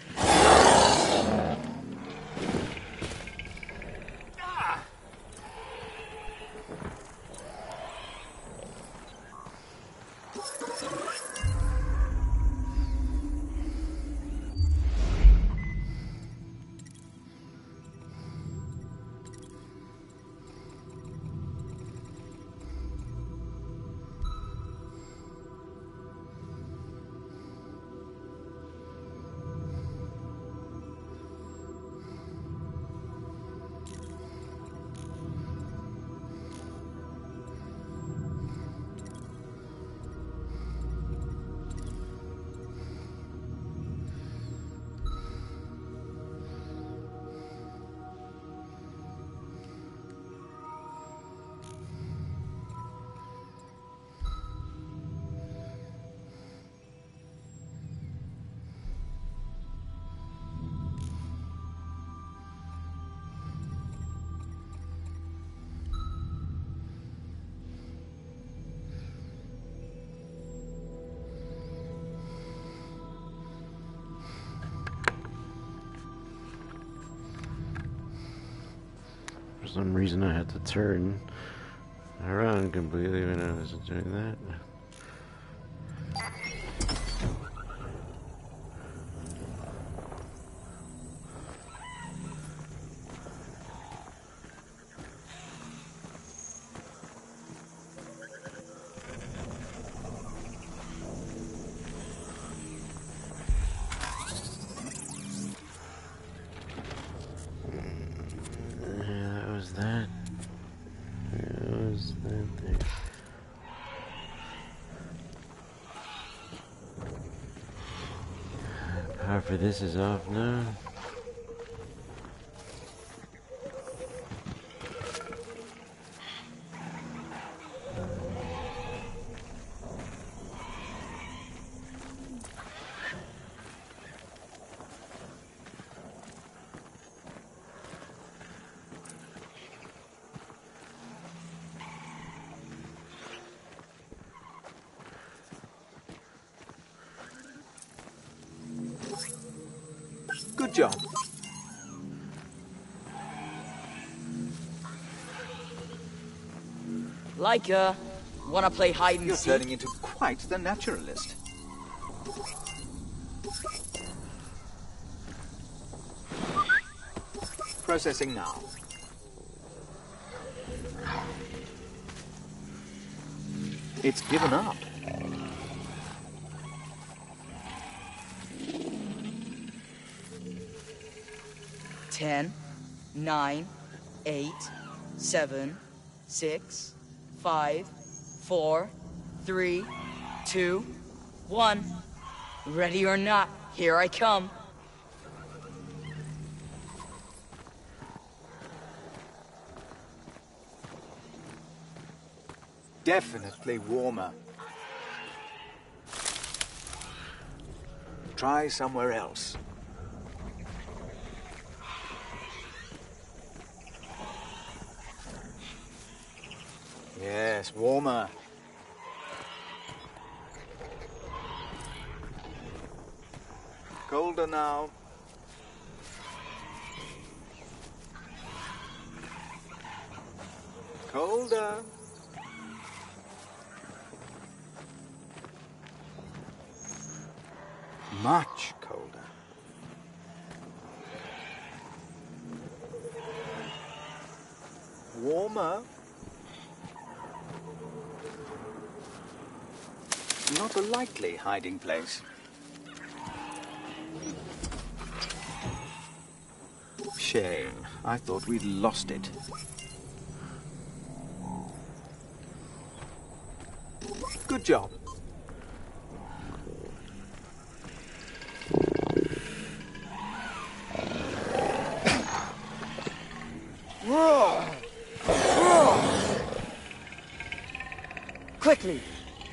For some reason I had to turn around completely when I was doing that. Power for this is off now. Good job. Laika, wanna play hide and You're seek? turning into quite the naturalist. Processing now. It's given up. Ten, nine, eight, seven, six, five, four, three, two, one. Ready or not, here I come. Definitely warmer. Try somewhere else. Yes, warmer. Colder now. Colder. Much colder. Warmer. Not a likely hiding place. Shame. I thought we'd lost it. Good job. Quickly!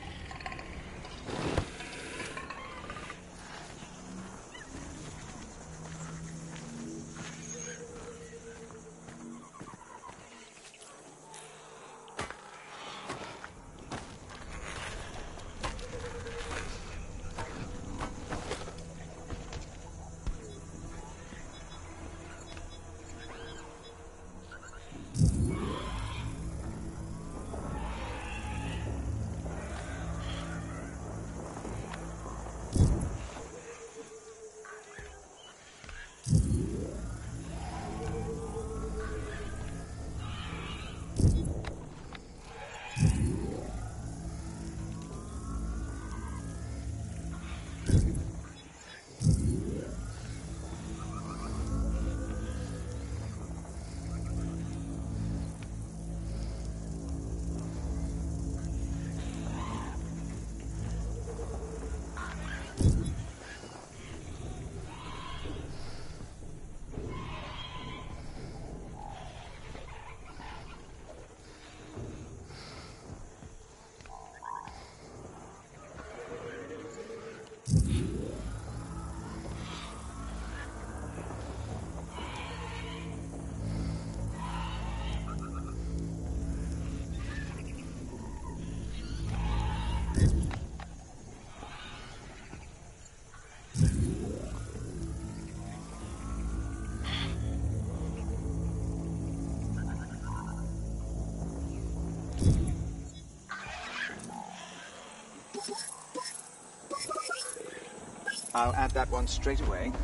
I'll add that one straight away.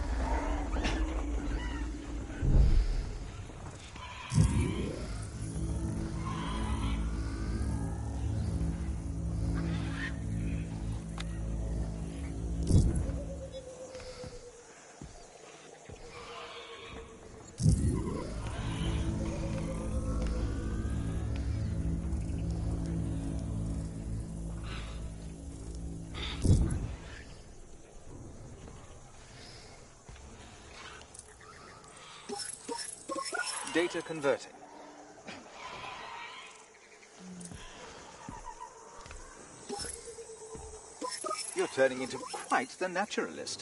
Data converting. You're turning into quite the naturalist.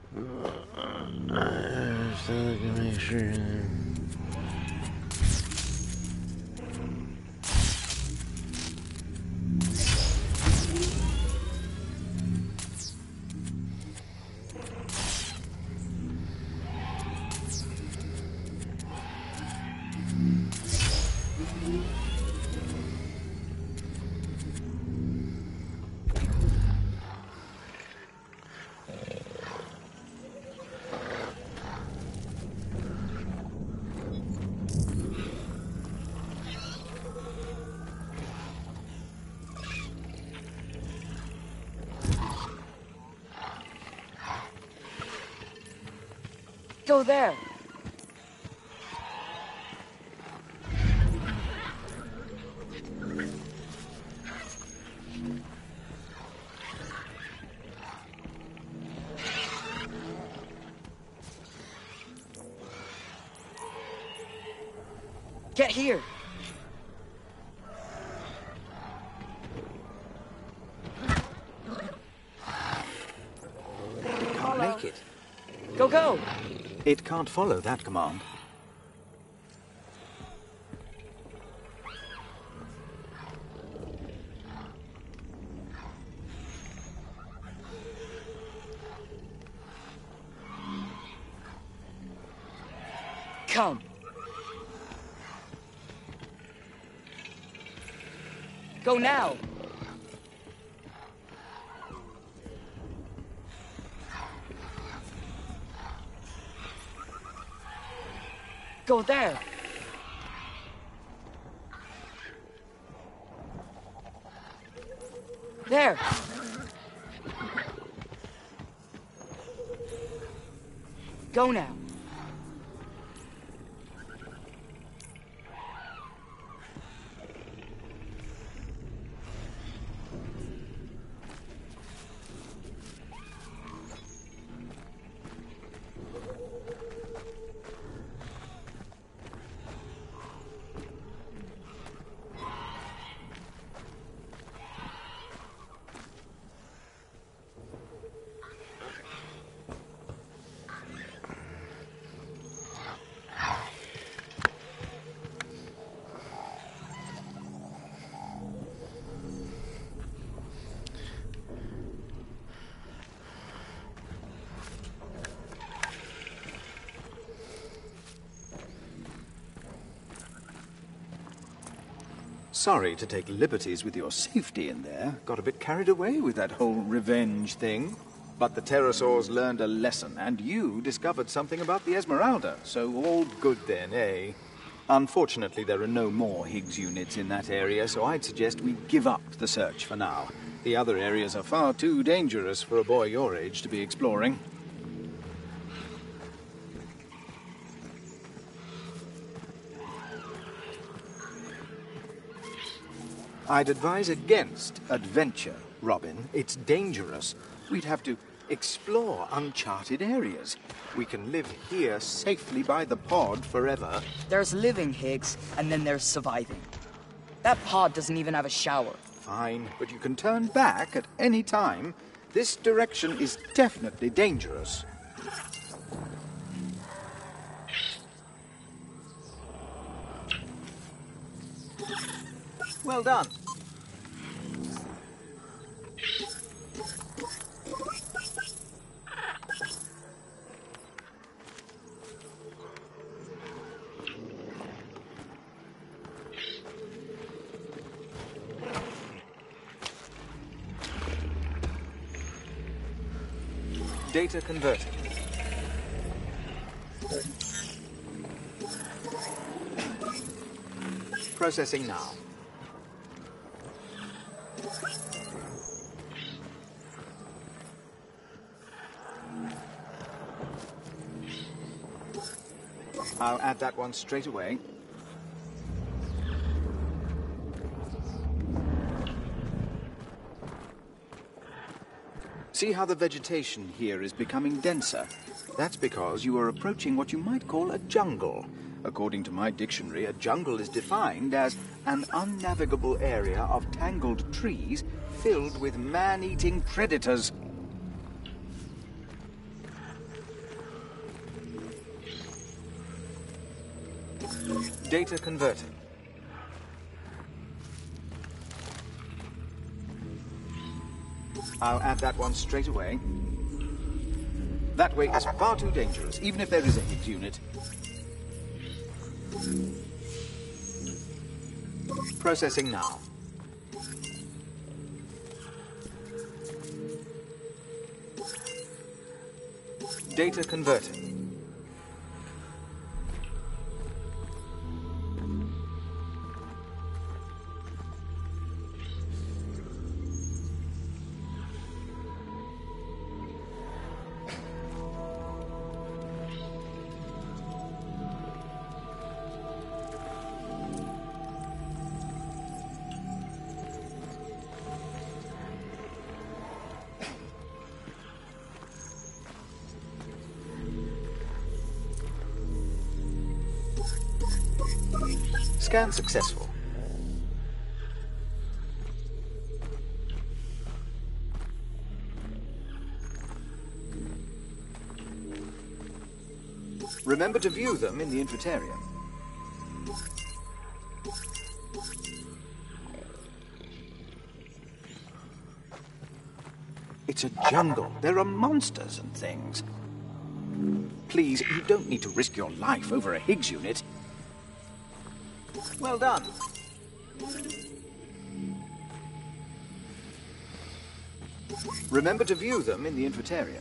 So I can make sure. Go there. Get here. Can't make it. Go, go. It can't follow that command. Come. Go now. Go there. There. Go now. Sorry to take liberties with your safety in there. Got a bit carried away with that whole revenge thing. But the pterosaurs learned a lesson, and you discovered something about the Esmeralda, so all good then, eh? Unfortunately, there are no more Higgs units in that area, so I'd suggest we give up the search for now. The other areas are far too dangerous for a boy your age to be exploring. I'd advise against adventure, Robin. It's dangerous. We'd have to explore uncharted areas. We can live here safely by the pod forever. There's living, Higgs, and then there's surviving. That pod doesn't even have a shower. Fine, but you can turn back at any time. This direction is definitely dangerous. Well done. Data converted. Processing now. I'll add that one straight away. See how the vegetation here is becoming denser? That's because you are approaching what you might call a jungle. According to my dictionary, a jungle is defined as an unnavigable area of tangled trees filled with man-eating predators. Data converting. I'll add that one straight away. That way is far too dangerous, even if there is a Higgs unit. Processing now. Data converting. Scan successful. Remember to view them in the Infratarium. It's a jungle. There are monsters and things. Please, you don't need to risk your life over a Higgs unit. Well done. Remember to view them in the Infratarium.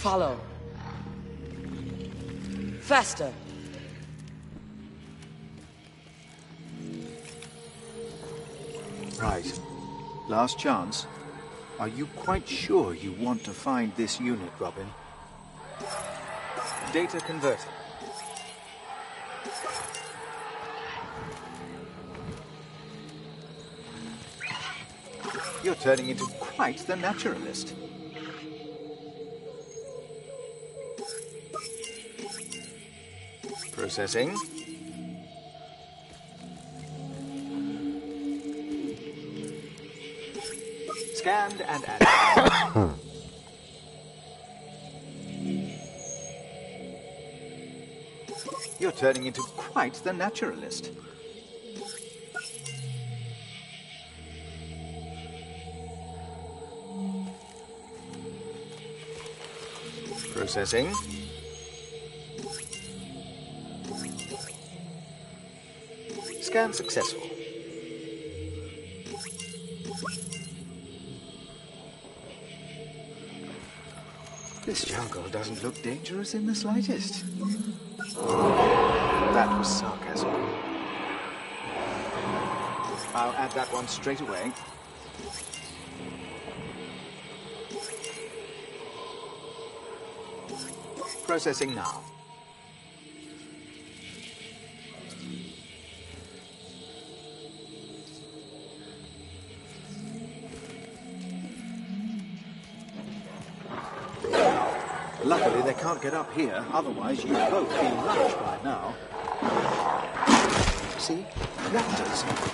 Follow. Faster. Right. Last chance. Are you quite sure you want to find this unit, Robin? Data converted. You're turning into quite the naturalist. Processing. Scanned and added. You're turning into quite the naturalist. Processing. Scan successful. This jungle doesn't look dangerous in the slightest. That was sarcasm. I'll add that one straight away. Processing now. Luckily, they can't get up here. Otherwise, you'd both be lunch by now. See? Raptors.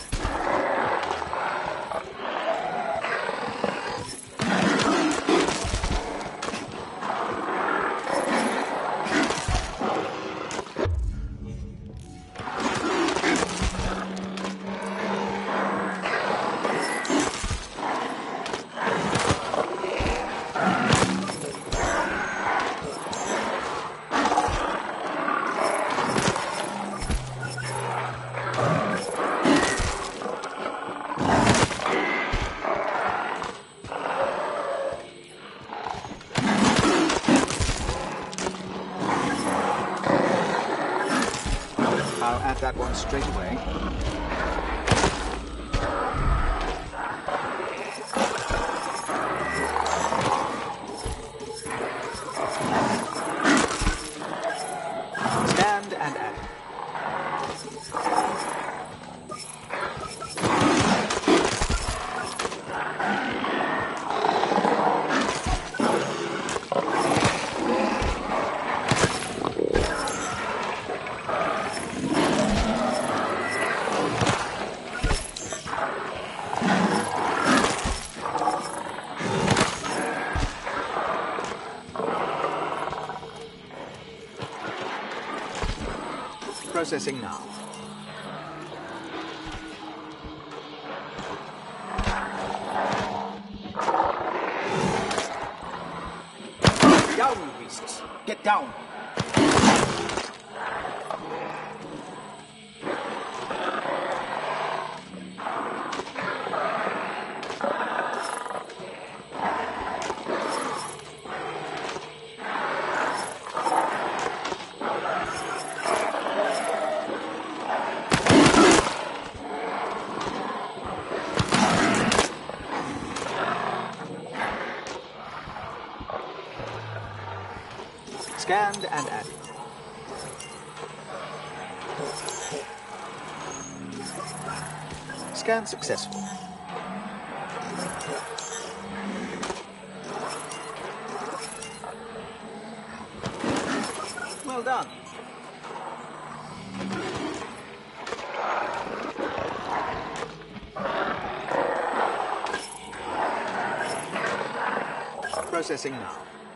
That one straight away. Scanned and added. Processing now. Down, you beasts! Get down! Scanned and added. Scan successful. Well done. Processing now.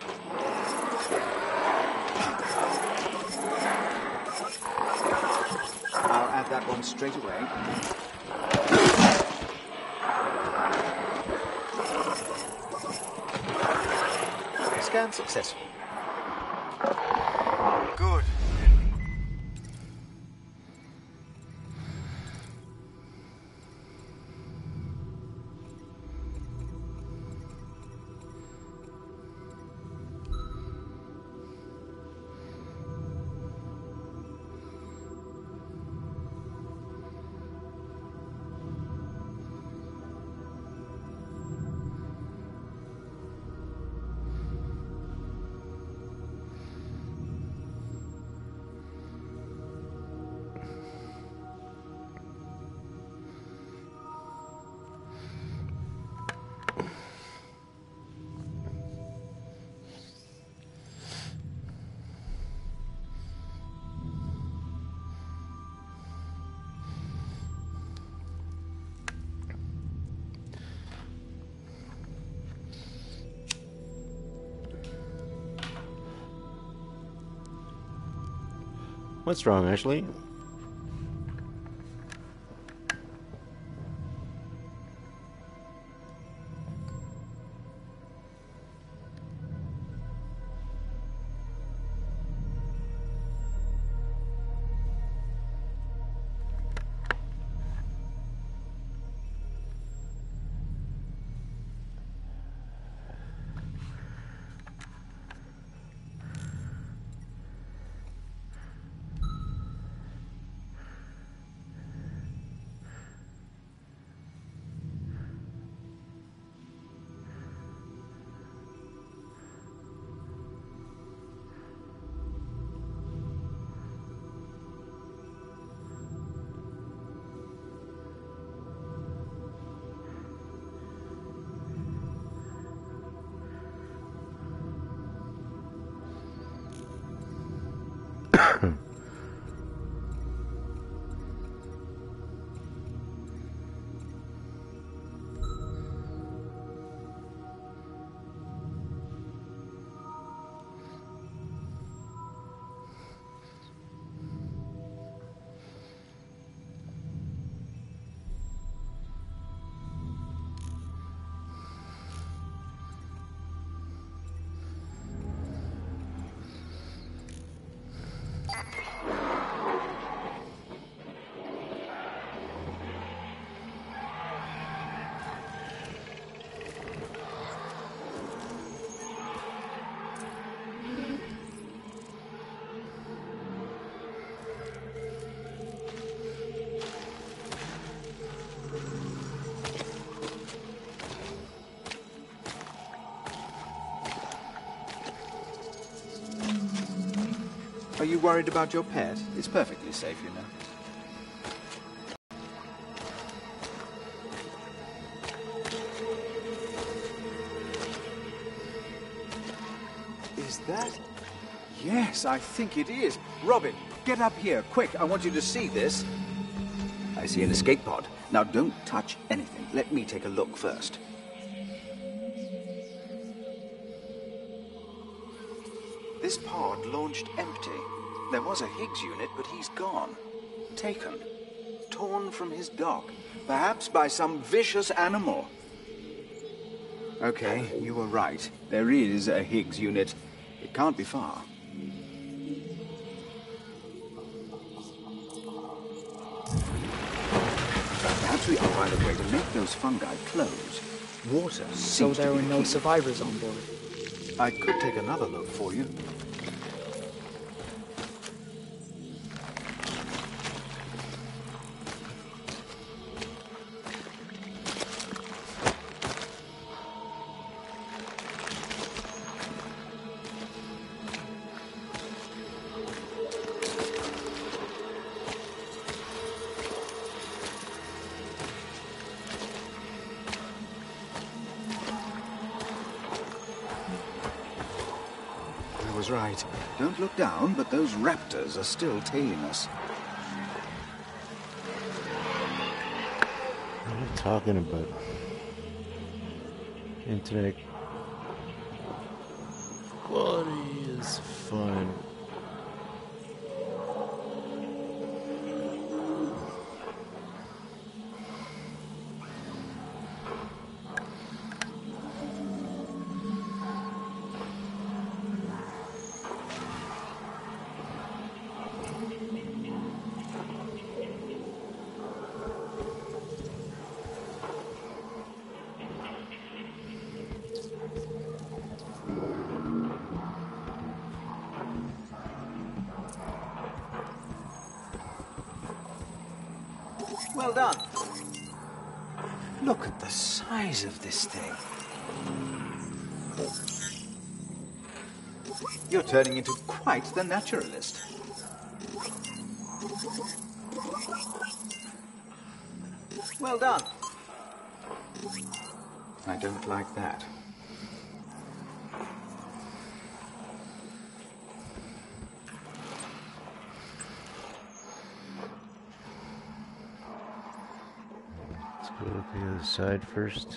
I'll add that one straight away. Scan successful. Good. What's wrong, Ashley? Are you worried about your pet? It's perfectly safe, you know. Is that? Yes, I think it is. Robin, get up here, quick. I want you to see this. I see an escape pod. Now don't touch anything. Let me take a look first. This pod launched empty. There was a Higgs unit, but he's gone. Taken. Torn from his dock. Perhaps by some vicious animal. Okay, you were right. There is a Higgs unit. It can't be far. Perhaps we can find a way to make those fungi close. Water So seems there to were be no key. survivors on board. I could take another look for you. I was right. Don't look down, but those raptors are still tailing us. What are you talking about? Internet quality is fine. Well done. Look at the size of this thing. You're turning into quite the naturalist. Well done. I don't like that. Let's go to the other side first.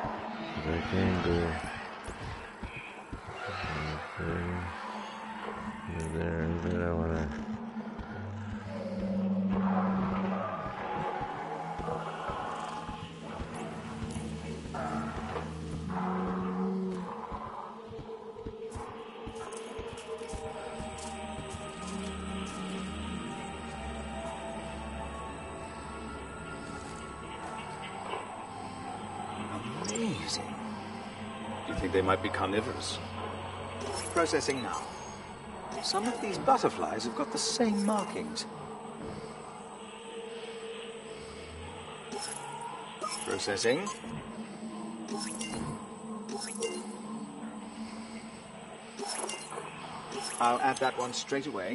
Right angle. Right there. think they might be carnivorous. Processing now. Some of these butterflies have got the same markings. Processing. I'll add that one straight away.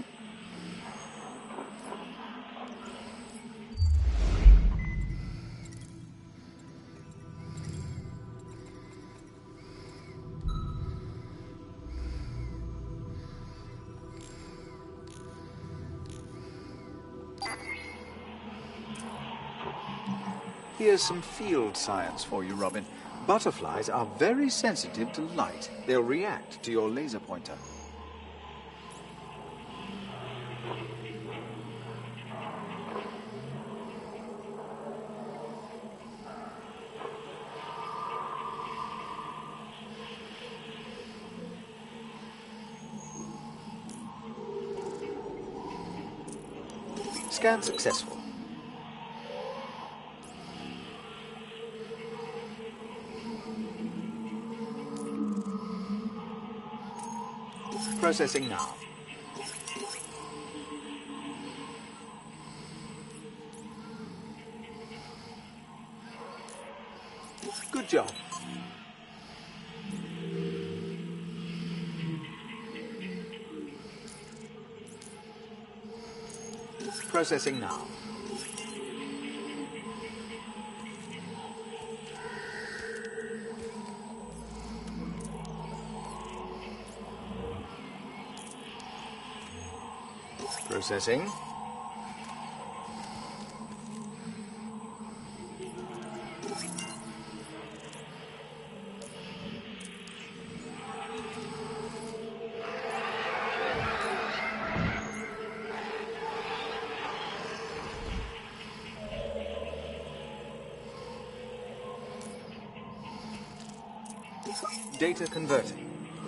Here's some field science for you, Robin. Butterflies are very sensitive to light. They'll react to your laser pointer. Scan successful. Processing now. Good job. Processing now. Processing. Data converting.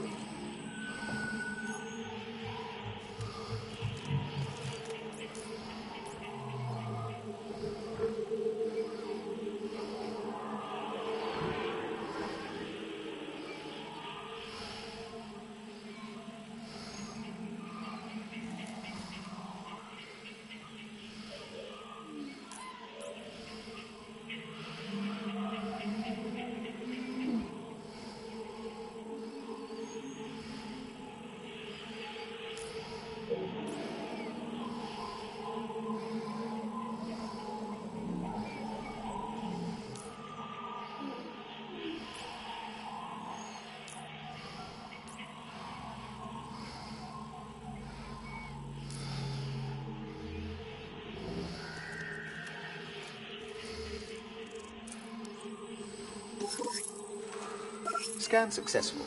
Scan successful.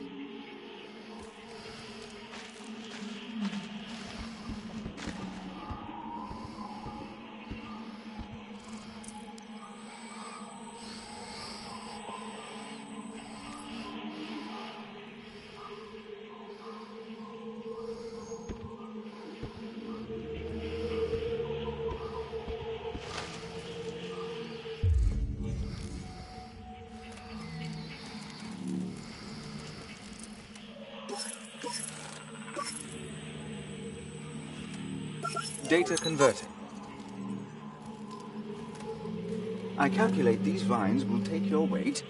Data converting. I calculate these vines will take your weight.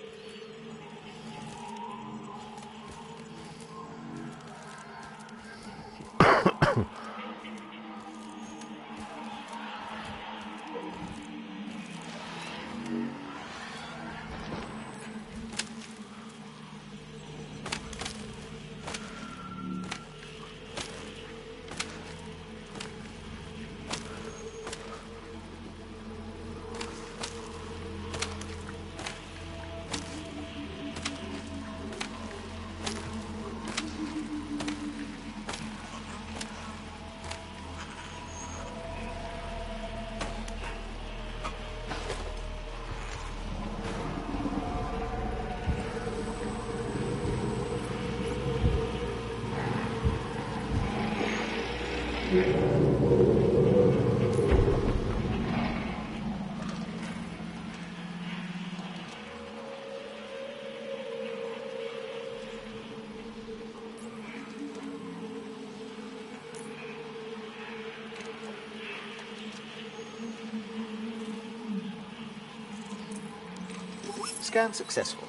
Scan successful.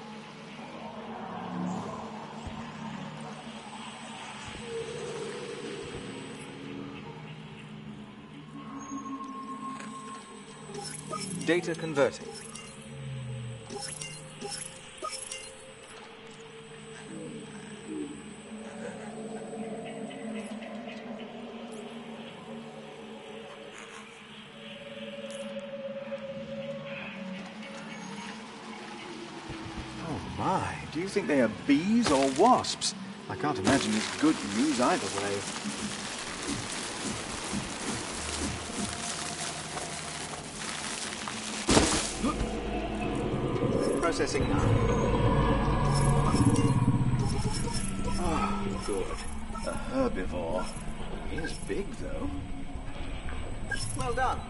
Data converting. Oh my, do you think they are bees or wasps? I can't imagine it's good news either way. Processing now. Oh, good. A herbivore. He is big, though. Well done.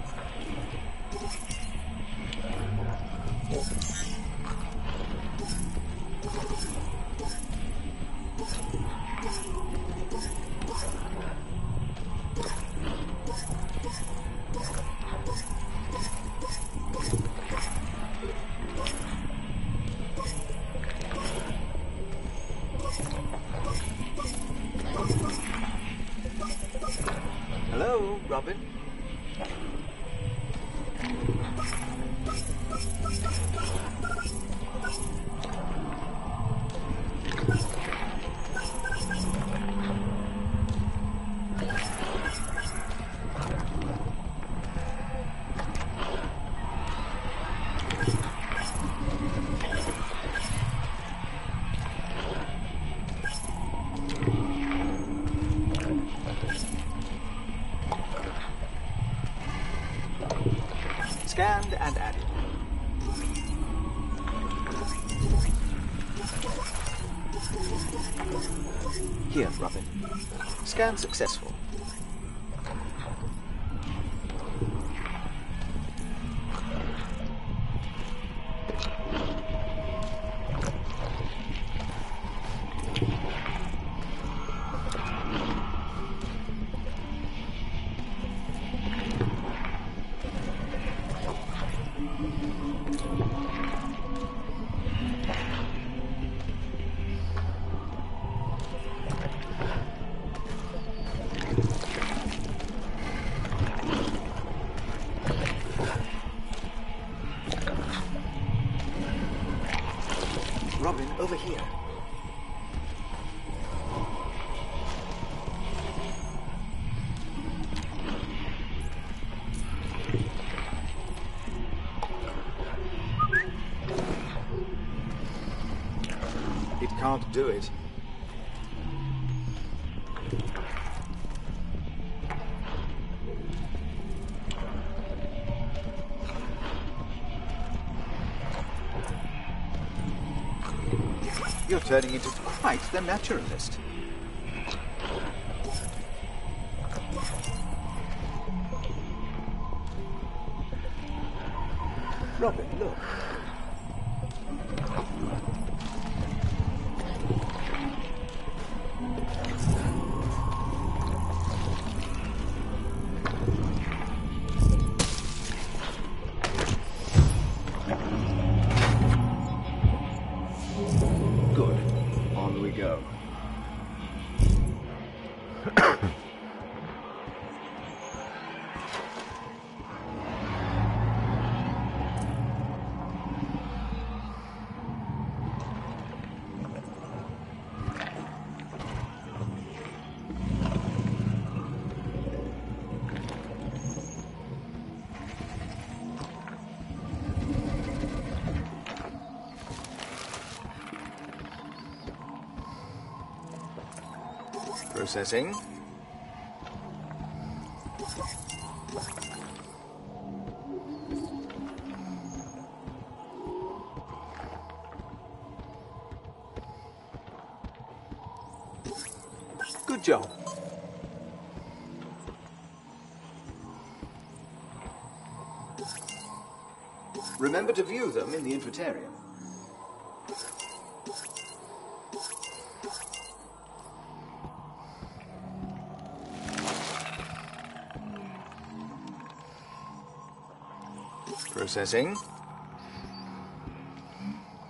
Hello, Robin. Scanned and added. Here, Robin. Scan successful. Robin, over here. It can't do it. You're turning into quite the naturalist. Robin, look. Good. On we go. Processing. Good job. Remember to view them in the infotarium. Processing.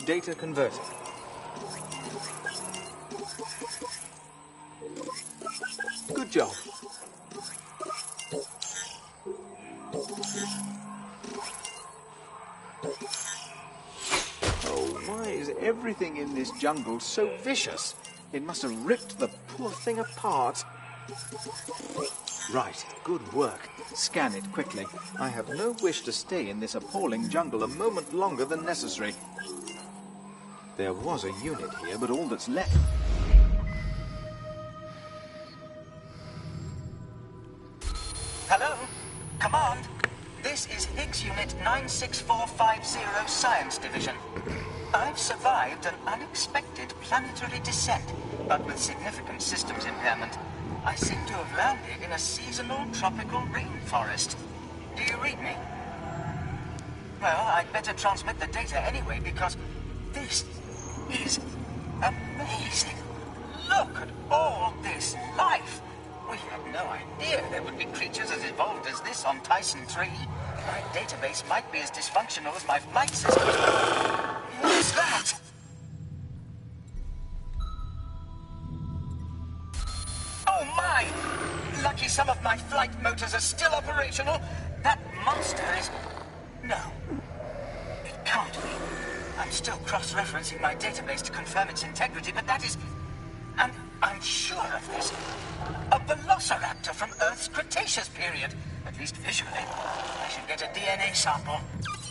Data converted. Good job. Oh, why is everything in this jungle so vicious? It must have ripped the poor thing apart. Right, good work. Scan it quickly. I have no wish to stay in this appalling jungle a moment longer than necessary. There was a unit here, but all that's left... Hello? Command? This is Higgs Unit nine six four five zero Science Division. I've survived an unexpected planetary descent, but with significant systems impairment. I seem to have landed in a seasonal tropical rainforest. Do you read me? Well, I'd better transmit the data anyway, because this is amazing. Look at all this life. We had no idea there would be creatures as evolved as this on Tyson three. My database might be as dysfunctional as my flight system. What's that? Oh my! Lucky some of my flight motors are still operational. That monster is... No. It can't be. I'm still cross-referencing my database to confirm its integrity, but that is... And I'm sure of this. A velociraptor from Earth's Cretaceous period. At least visually. I should get a D N A sample.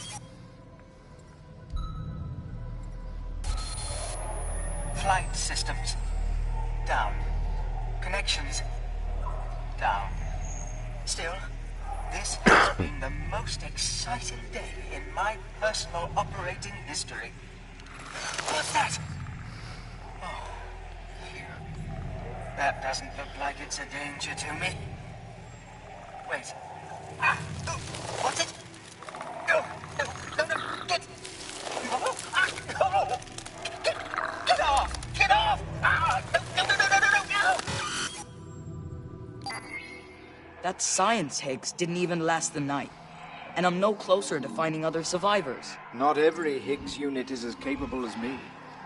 Flight systems. Down. Connections. Down. Still, this has been the most exciting day in my personal operating history. What's that? Oh, phew. That doesn't look like it's a danger to me. Wait. Ah! Oh, what's it? No, no, no, no, get... Oh, ah, oh. Get, get off! Get off! Ah, no, no, no, no, no, no, no! That science Higgs didn't even last the night. And I'm no closer to finding other survivors. Not every Higgs unit is as capable as me.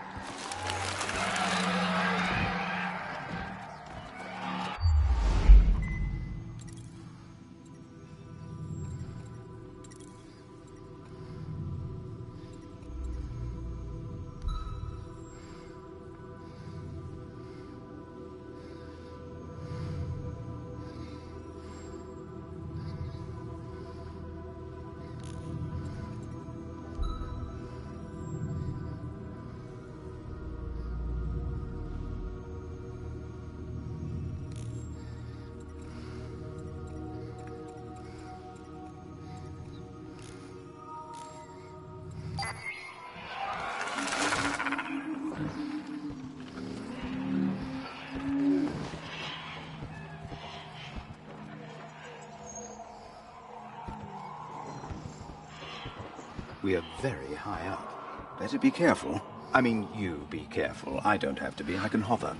We are very high up. Better be careful. I mean, you be careful. I don't have to be. I can hover.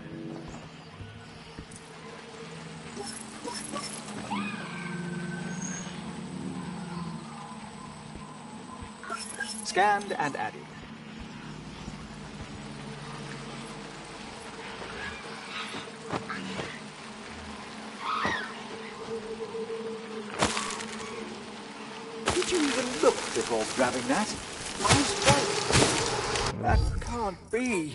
Scanned and added. Did you even look before grabbing that? Nice jump. That can't be.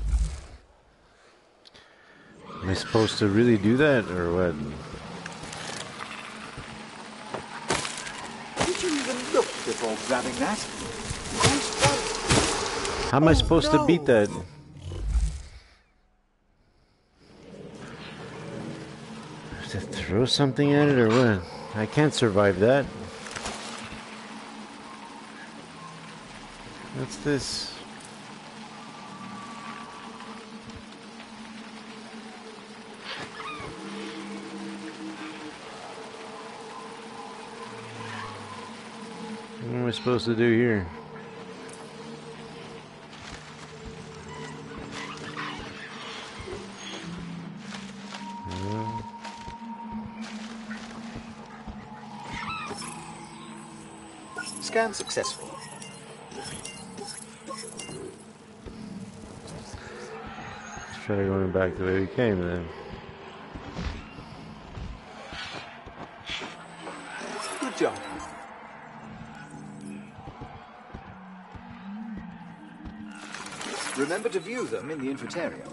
Am I supposed to really do that, or what? Did you even look before grabbing that? Nice jump. How am I Oh, supposed no. to beat that? Have to throw something at it, or what? I can't survive that. What's this? What am I supposed to do here? Uh, Scan successful. try going back the way we came then. Good job. Remember to view them in the infotarium.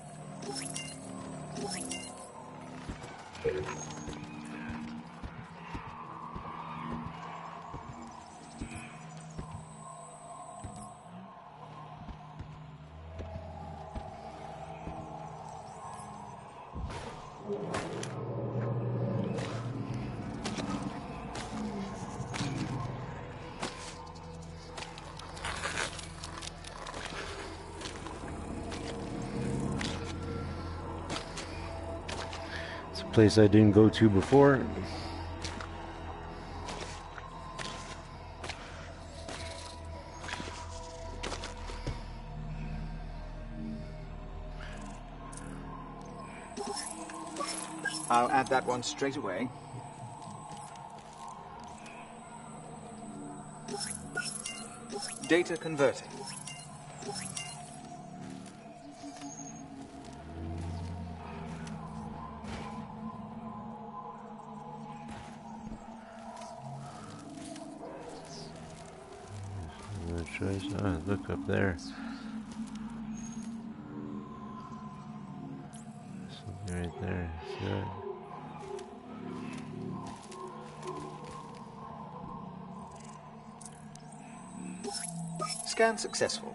Place I didn't go to before. I'll add that one straight away. Data converting. Oh, look up there. Something right there. See that? Scan successful.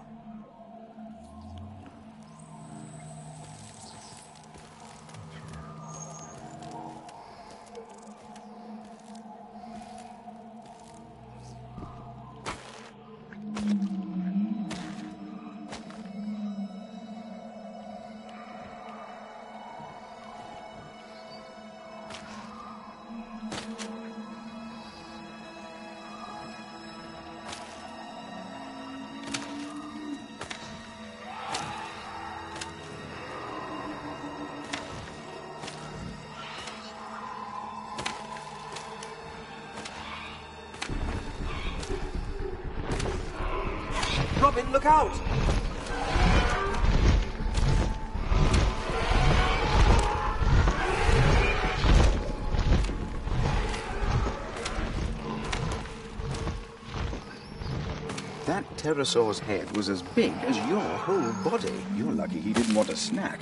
Robin, look out! That pterosaur's head was as big as your whole body. You're lucky he didn't want a snack.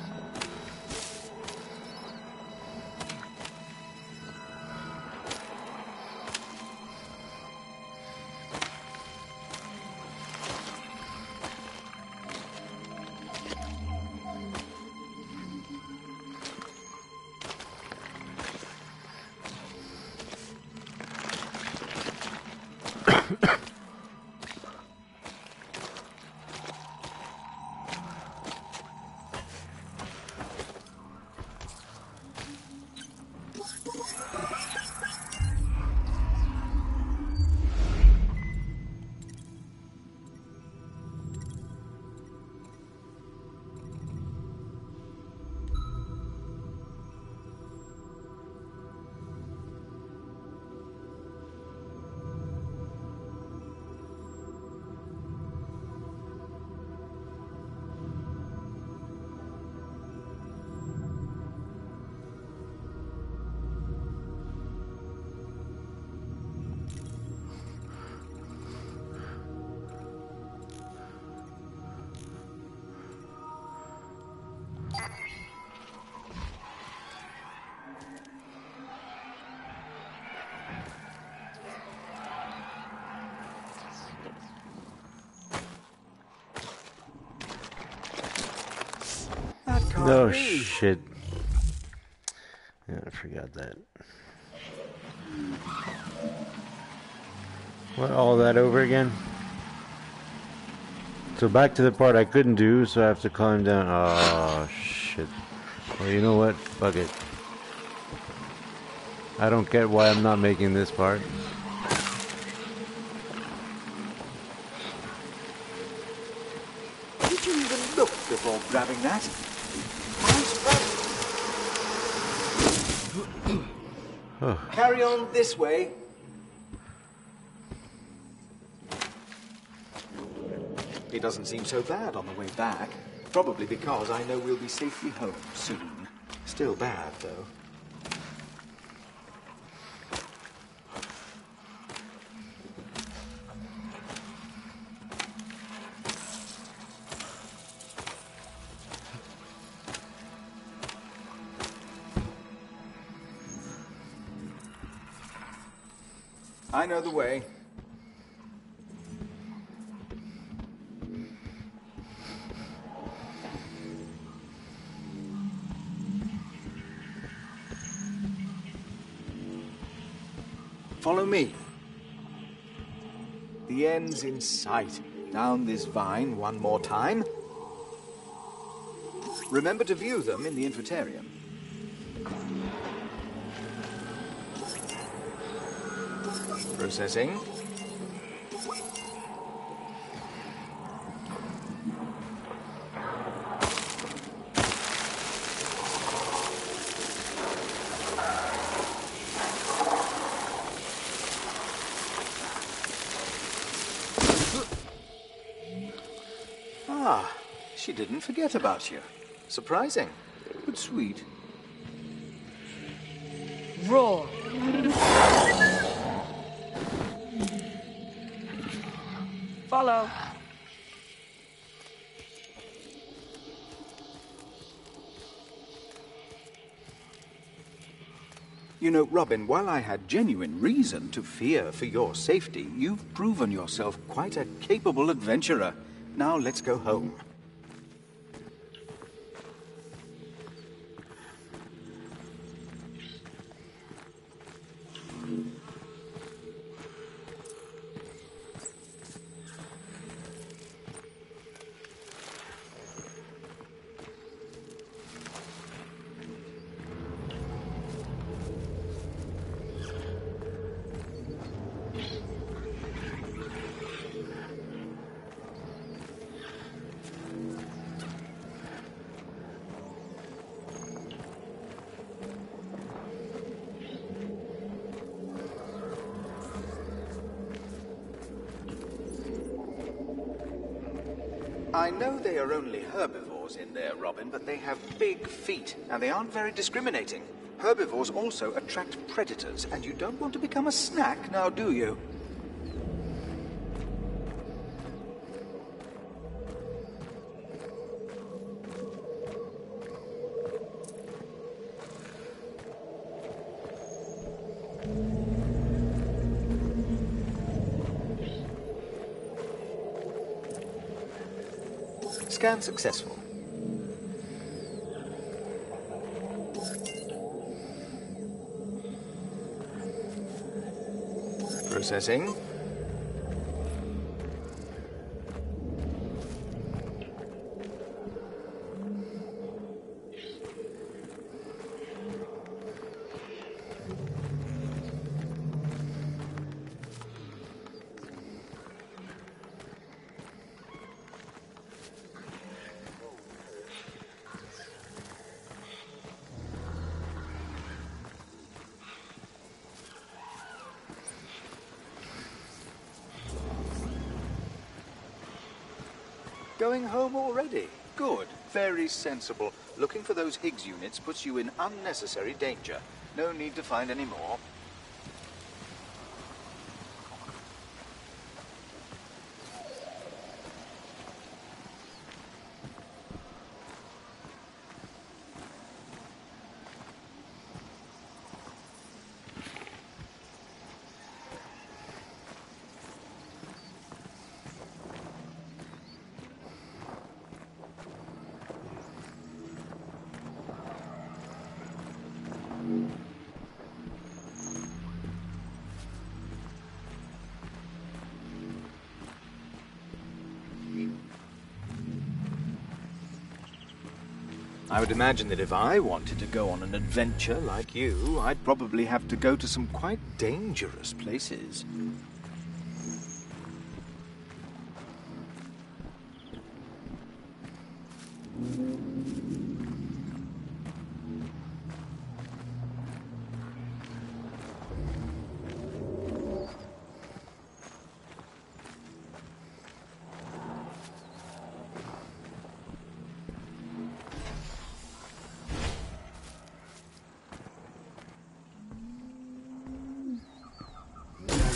Oh shit. Yeah, I forgot that. What, all that over again? So back to the part I couldn't do, so I have to climb down. Oh shit. Well, you know what? Fuck it. I don't get why I'm not making this part. Did you even look before grabbing that? Oh. Carry on this way. It doesn't seem so bad on the way back. Probably because I know we'll be safely home soon. Still bad, though. I know the way. Follow me. The end's in sight. Down this vine one more time. Remember to view them in the infotarium. Processing. Ah, she didn't forget about you. Surprising, but sweet. Roar! Follow. You know, Robin, while I had genuine reason to fear for your safety, you've proven yourself quite a capable adventurer. Now let's go home. I know they are only herbivores in there, Robin, but they have big feet, and they aren't very discriminating. Herbivores also attract predators, and you don't want to become a snack, now do you? Scan successful. Processing. Going home already? Good. Very sensible. Looking for those Higgs units puts you in unnecessary danger. No need to find any more. I would imagine that if I wanted to go on an adventure like you, I'd probably have to go to some quite dangerous places.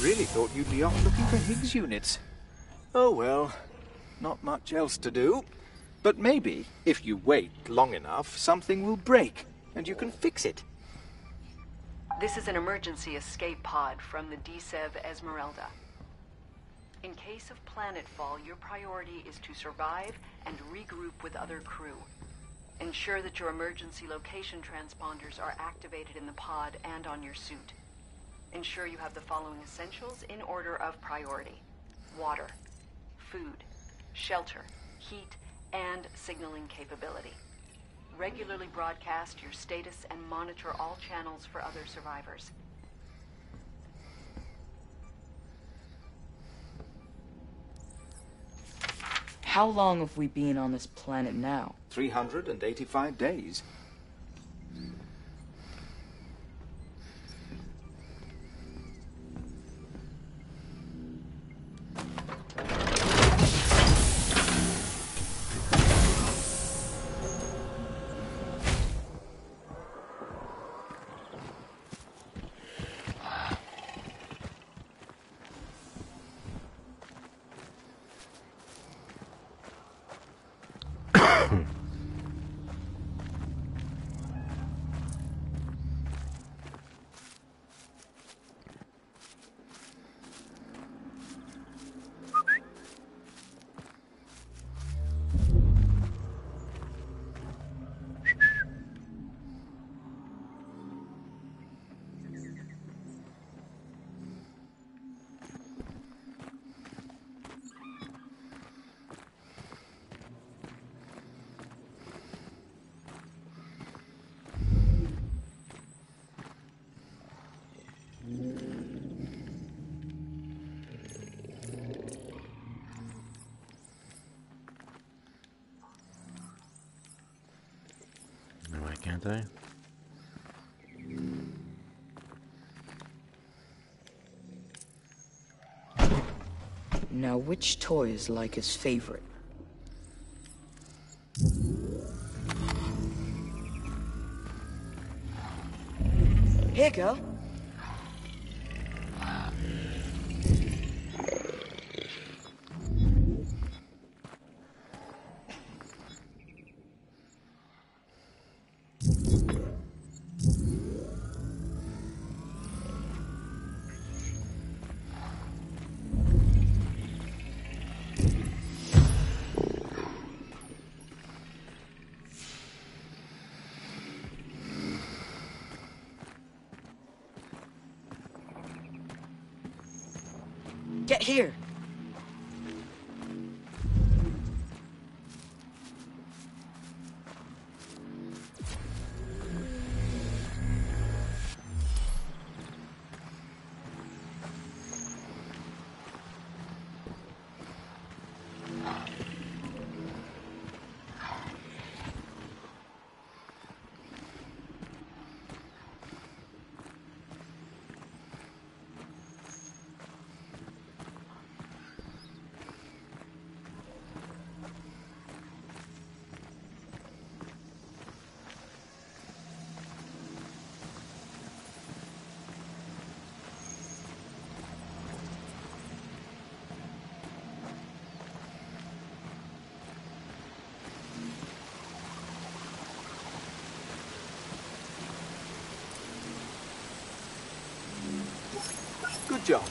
really thought you'd be off looking for Higgs units. Oh well, not much else to do. But maybe, if you wait long enough, something will break, and you can fix it. This is an emergency escape pod from the D S E V Esmeralda. In case of planetfall, your priority is to survive and regroup with other crew. Ensure that your emergency location transponders are activated in the pod and on your suit. Ensure you have the following essentials in order of priority: water, food, shelter, heat, and signaling capability. Regularly broadcast your status and monitor all channels for other survivors. How long have we been on this planet now? three hundred eighty-five days. Why can't I? Now, which toy is like his favorite? Here, girl. Get here. Good job.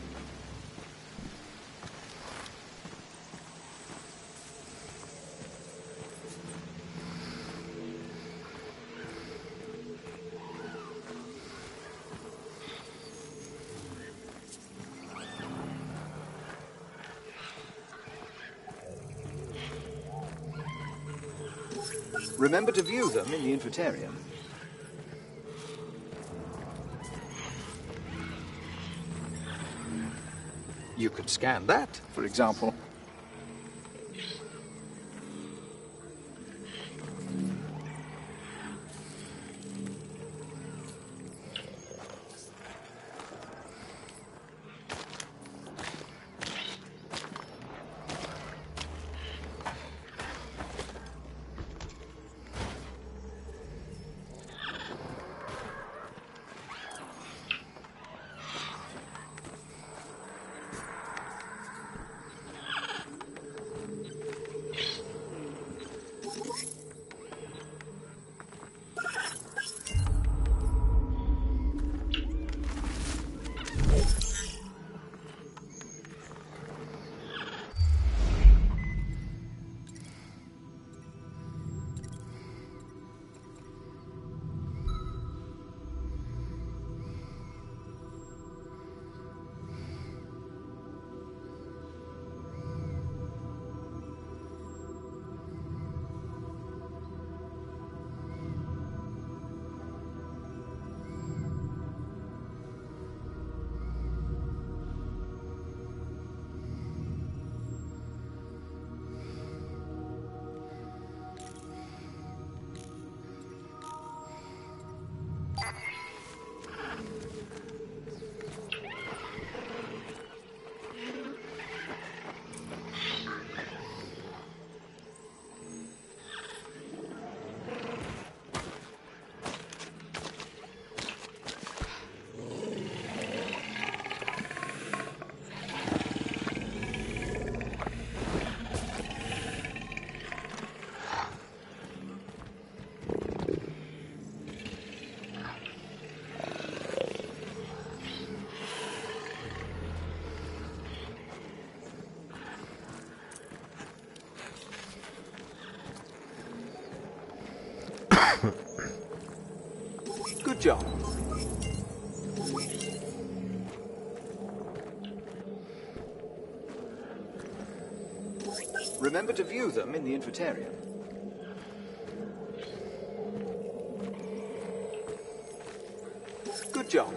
Remember to view them in the infotarium. You could scan that, for example. Good job. Remember to view them in the infotarium. Good job.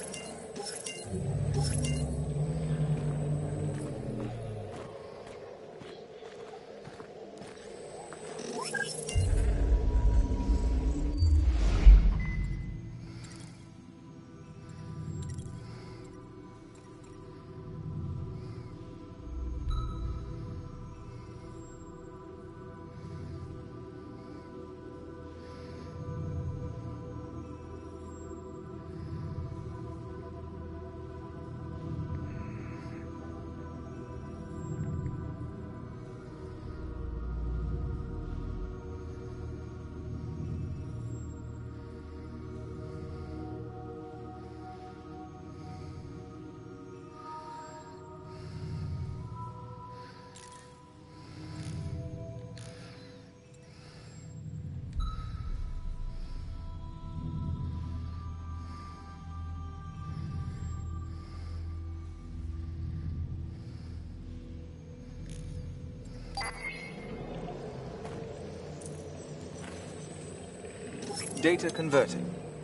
Data converting.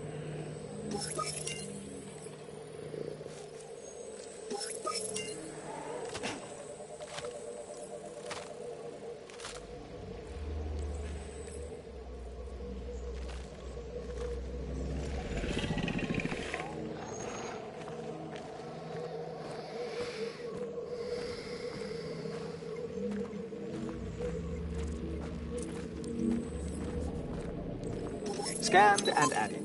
Scanned and added.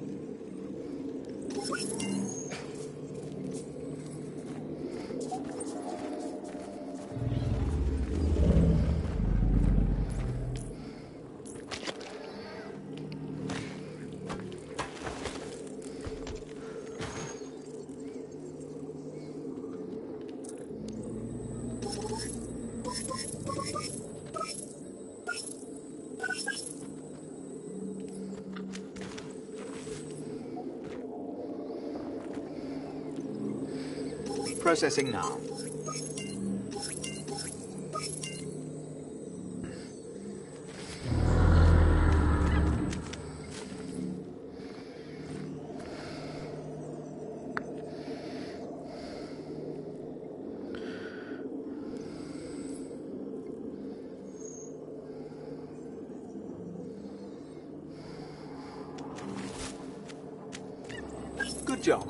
Processing now. Good job.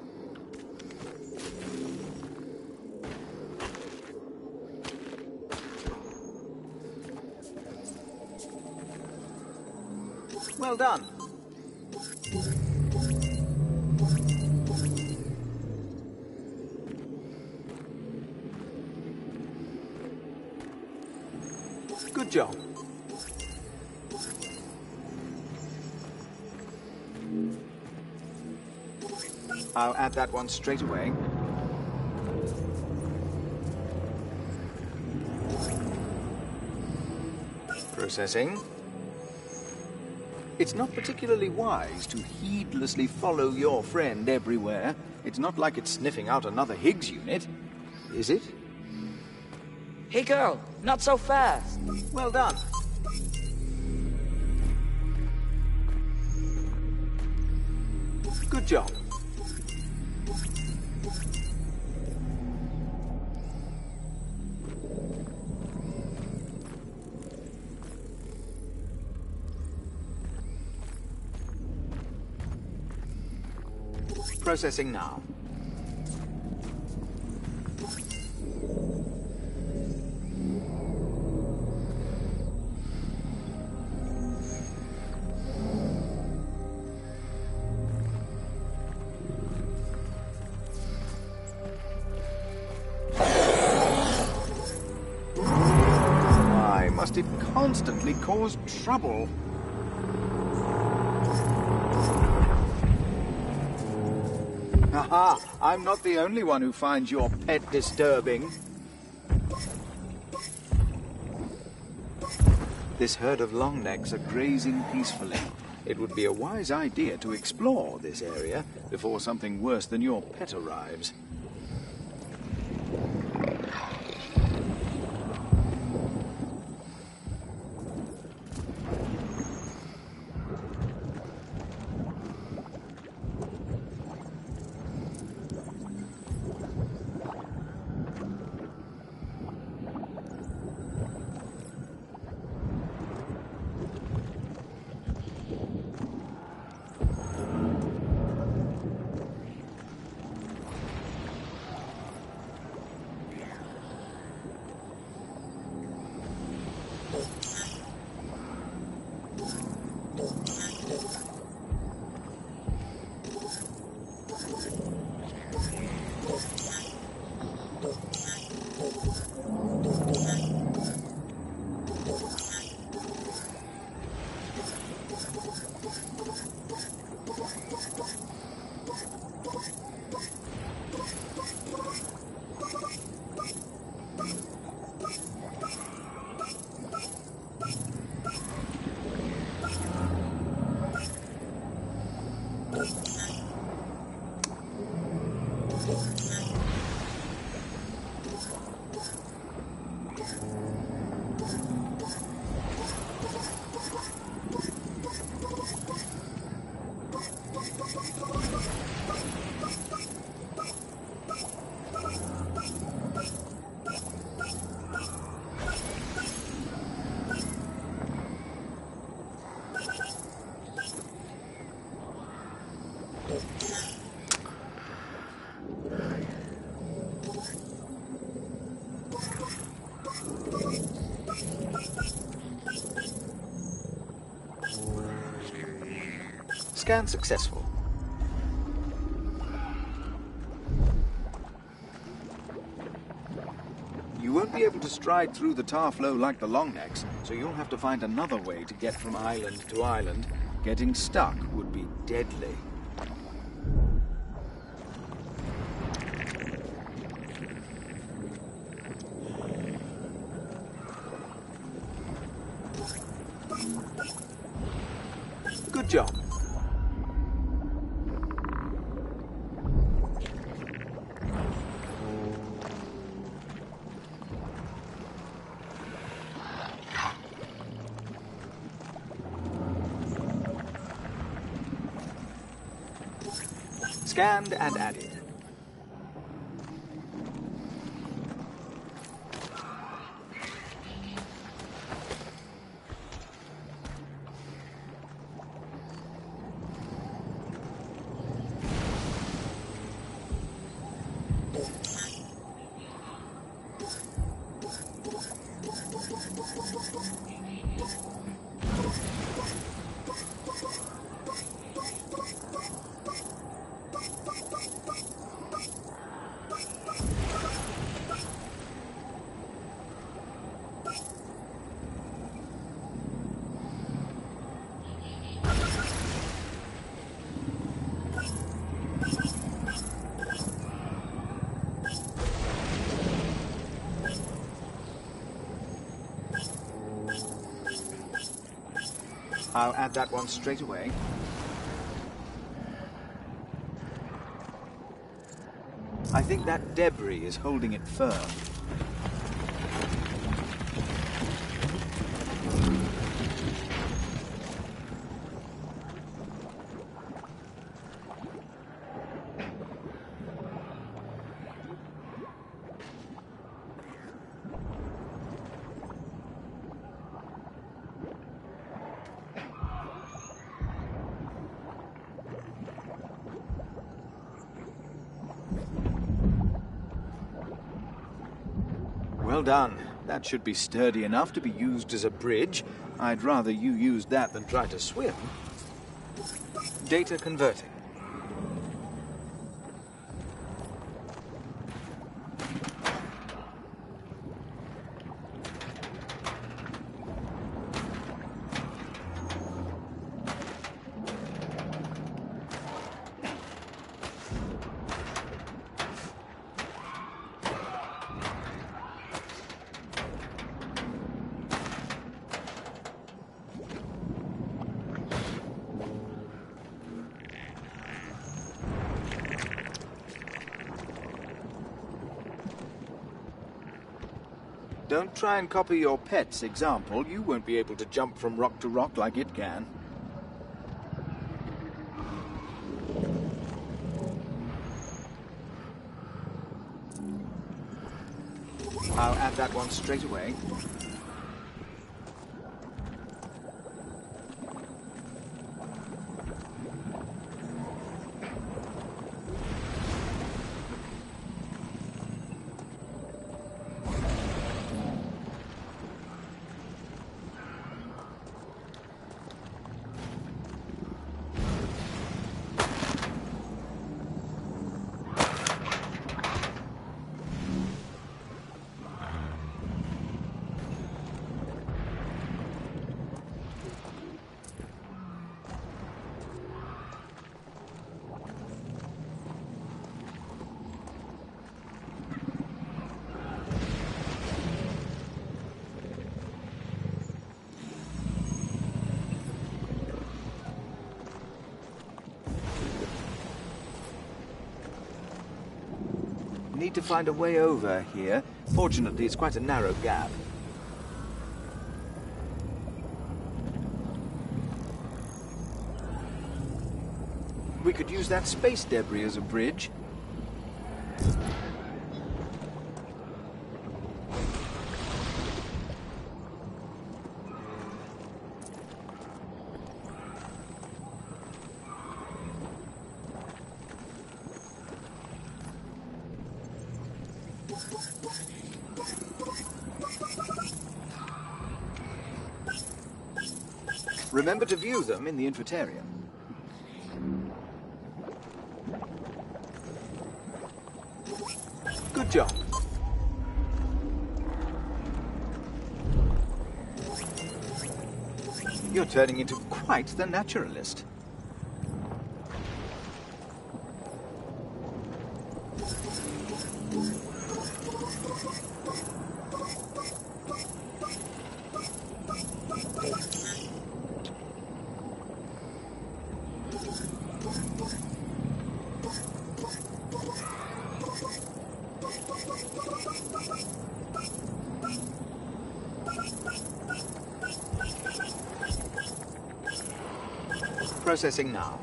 Well done. Good job. I'll add that one straight away. Processing. It's not particularly wise to heedlessly follow your friend everywhere. It's not like it's sniffing out another Higgs unit, is it? Hey girl, not so fast. Well done. Good job. Processing now. Why must it constantly cause trouble? Aha! I'm not the only one who finds your pet disturbing. This herd of longnecks are grazing peacefully. It would be a wise idea to explore this area before something worse than your pet arrives. Scan successful. You won't be able to stride through the tar flow like the longnecks, so you'll have to find another way to get from island to island. Getting stuck would be deadly. Good job. Scanned and added. I'll add that one straight away. I think that debris is holding it firm. Well done. That should be sturdy enough to be used as a bridge. I'd rather you used that than try to swim. Data converting. Don't try and copy your pet's example. You won't be able to jump from rock to rock like it can. I'll add that one straight away. Need to find a way over here. Fortunately, it's quite a narrow gap. We could use that space debris as a bridge. Remember to view them in the infotarium. Good job. You're turning into quite the naturalist. Processing now.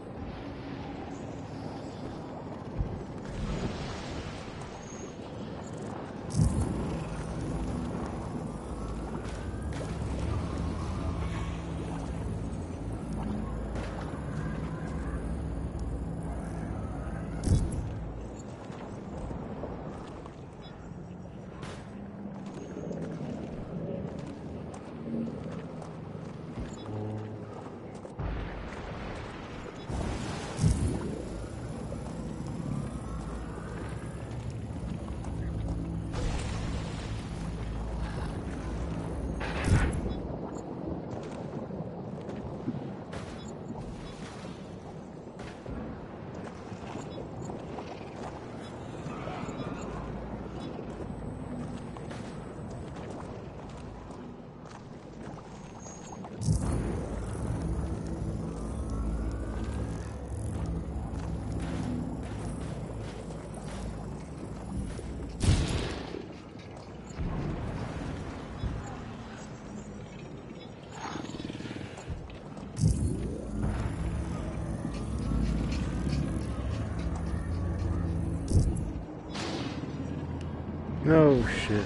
Oh shit.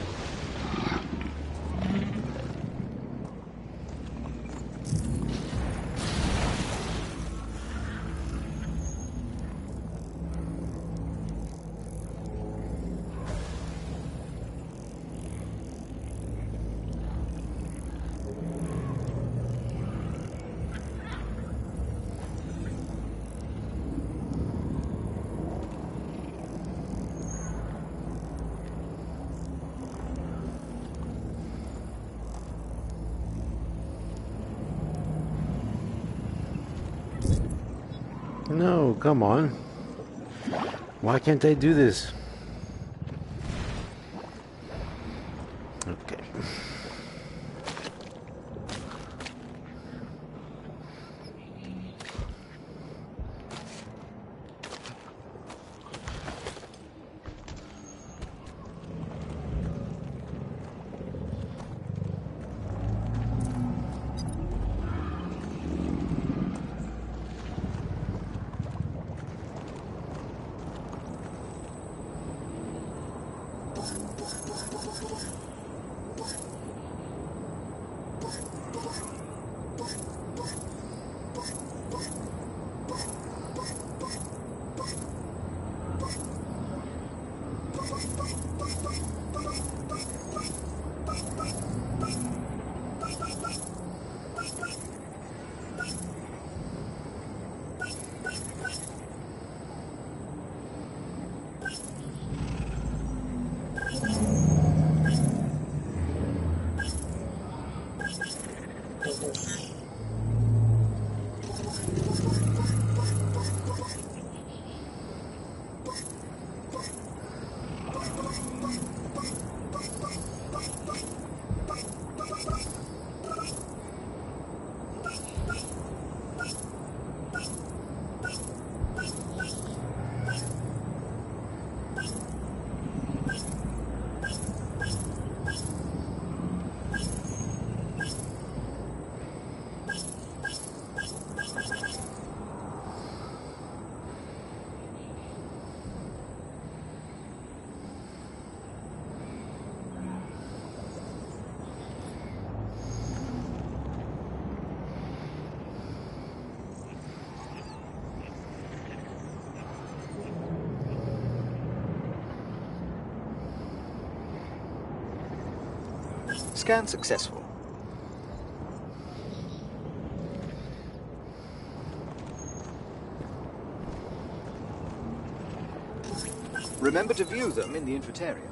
No, come on. Why can't I do this? Okay. Scan successful. Remember to view them in the infotarium.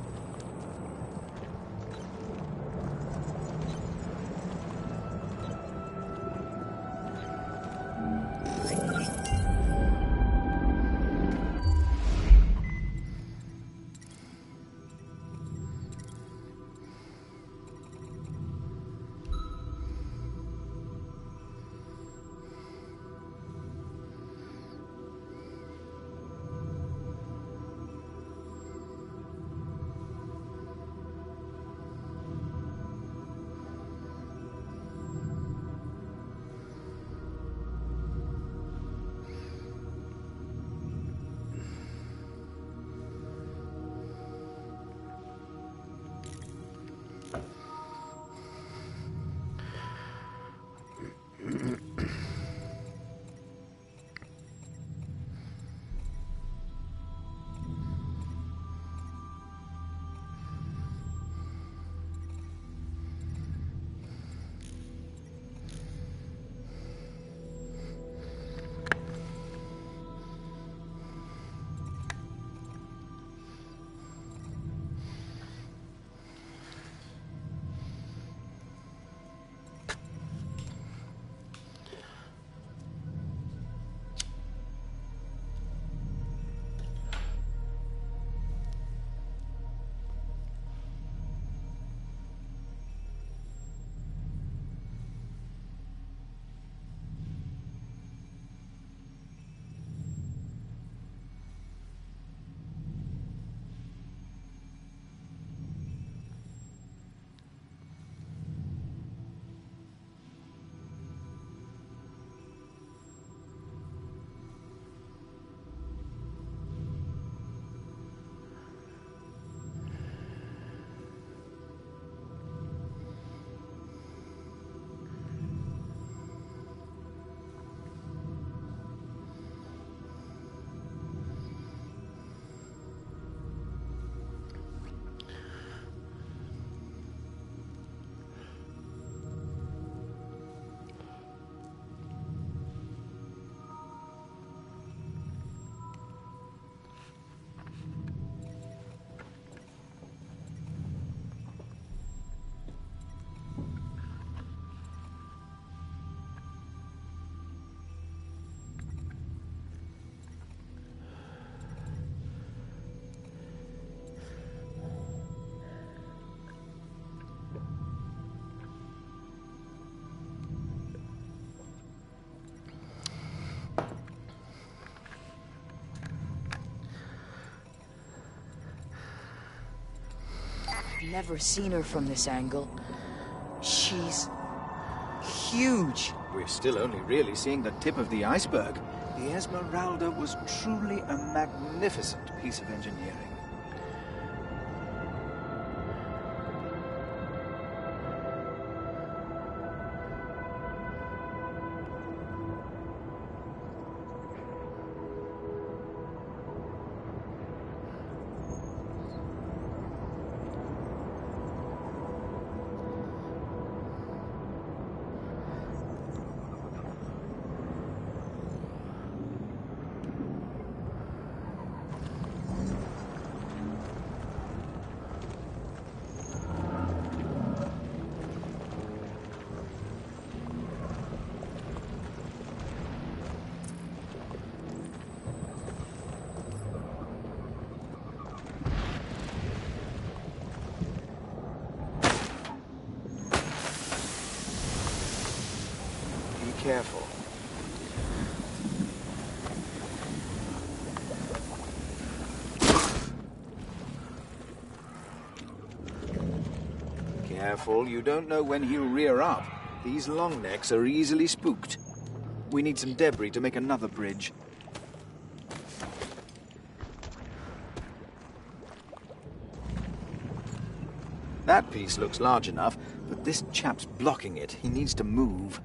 Never seen her from this angle. She's huge. We're still only really seeing the tip of the iceberg. The Esmeralda was truly a magnificent piece of engineering. Careful. Careful, you don't know when he'll rear up. These long necks are easily spooked. We need some debris to make another bridge. That piece looks large enough, but this chap's blocking it. He needs to move.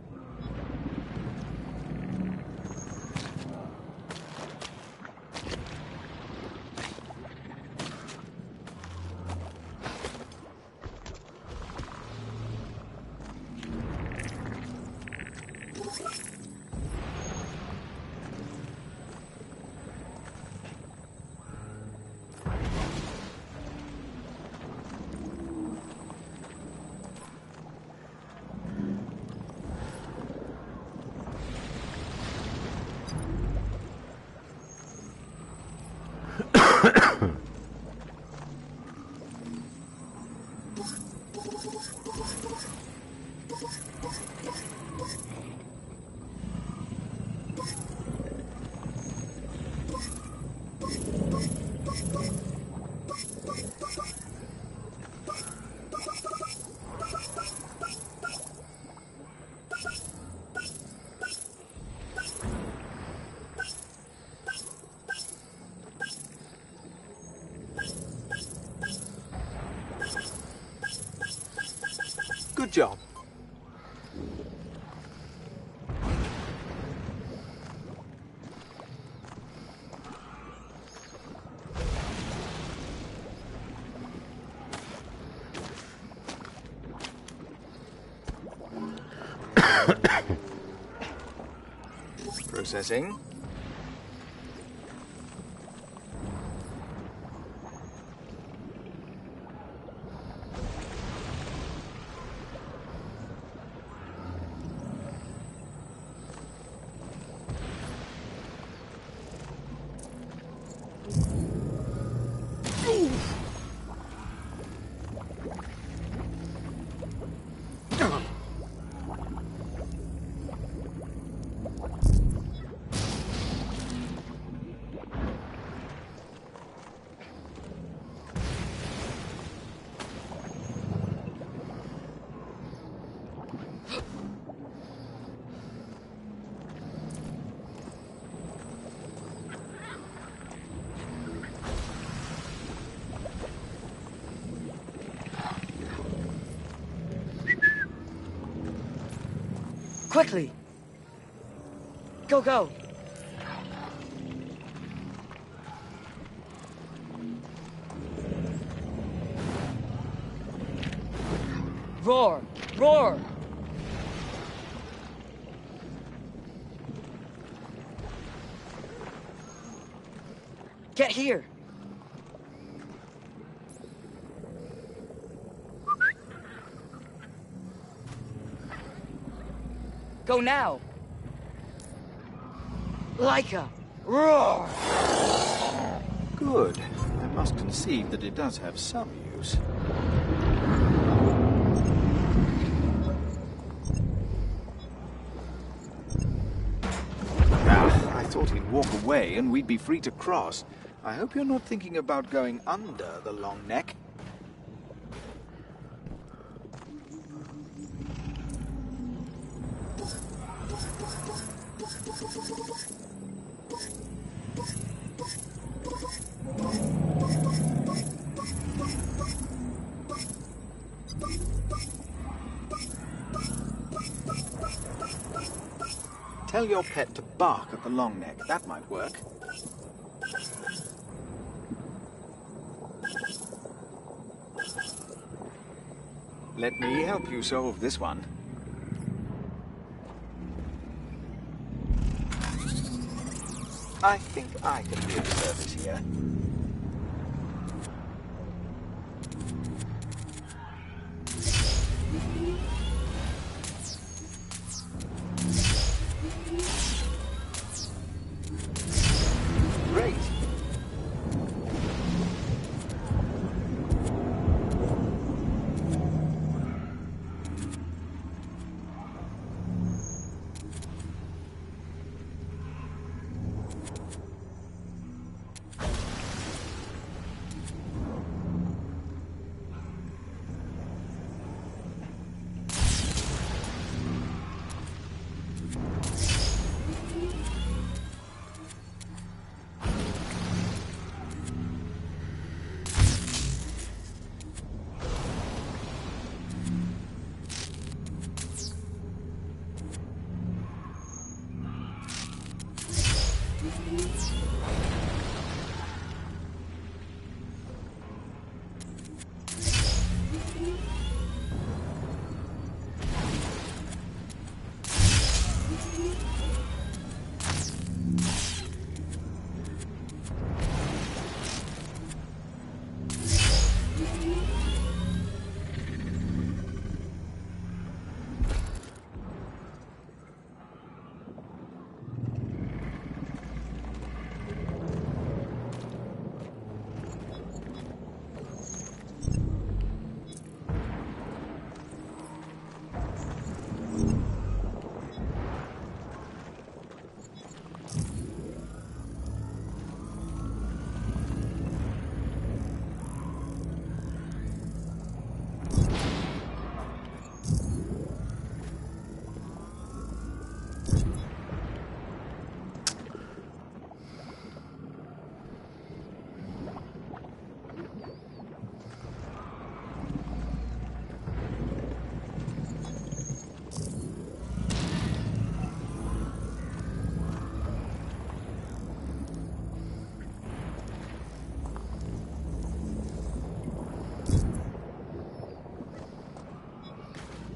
Good job. Processing. Quickly! Go, go! Roar! Roar! Get here! Go now! Laika! Roar! Good. I must concede that it does have some use. Ah, I thought he'd walk away and we'd be free to cross. I hope you're not thinking about going under the long neck. Tell your pet to bark at the long neck. That might work. Let me help you solve this one. I think I can be of service here. Great.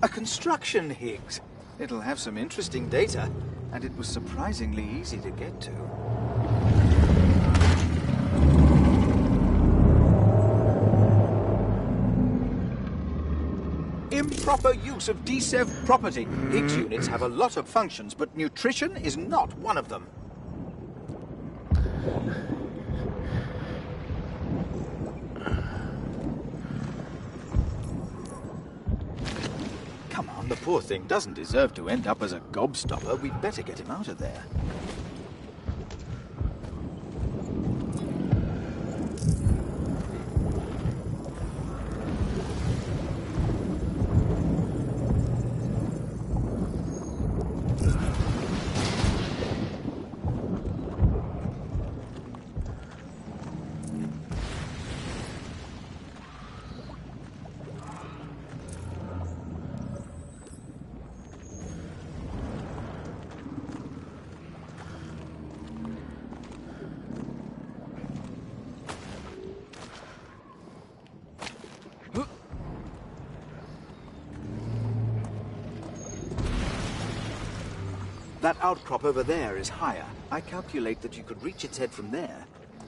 A construction Higgs. It'll have some interesting data, and it was surprisingly easy to get to. Improper use of D S E V property. Higgs units have a lot of functions, but nutrition is not one of them. Come on, the poor thing doesn't deserve to end up as a gobstopper. We'd better get him out of there. That outcrop over there is higher. I calculate that you could reach its head from there.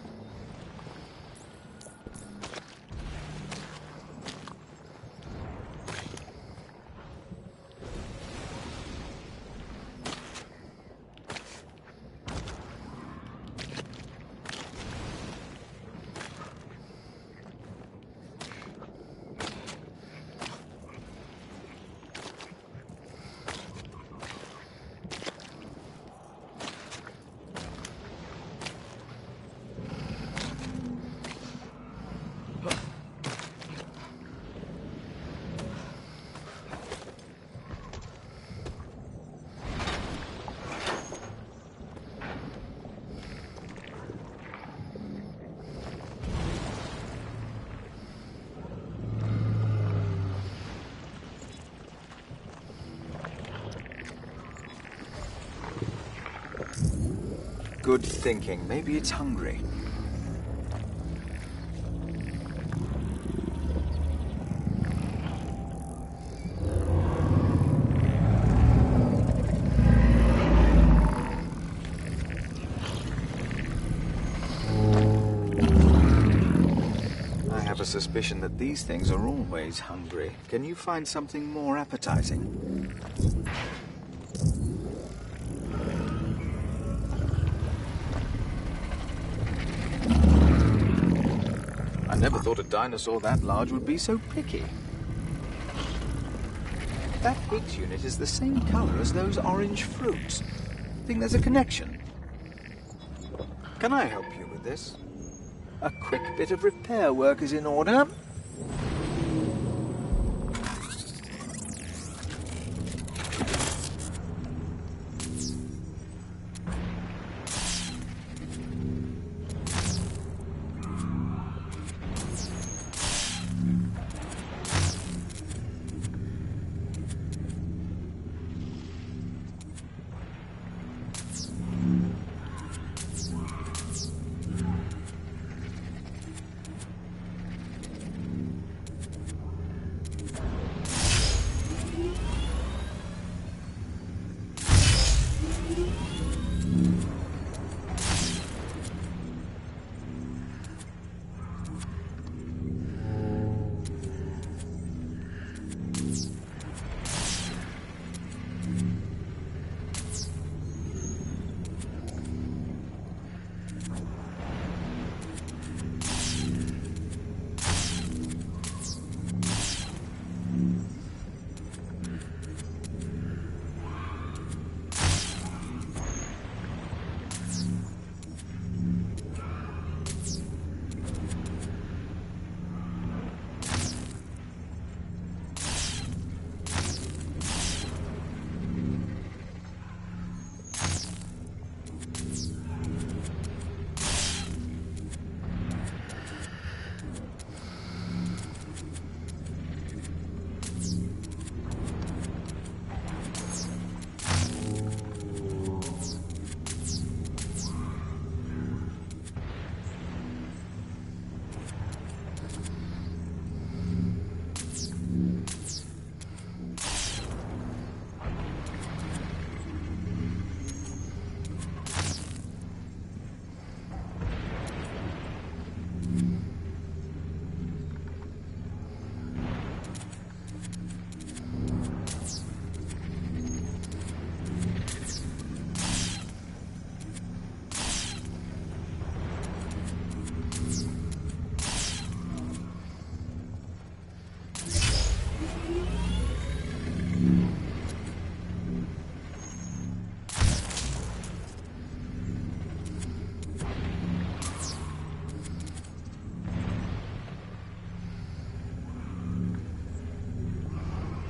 Good thinking. Maybe it's hungry. I have a suspicion that these things are always hungry. Can you find something more appetizing? I never thought a dinosaur that large would be so picky. That Higgs unit is the same color as those orange fruits. Think there's a connection? Can I help you with this? A quick bit of repair work is in order.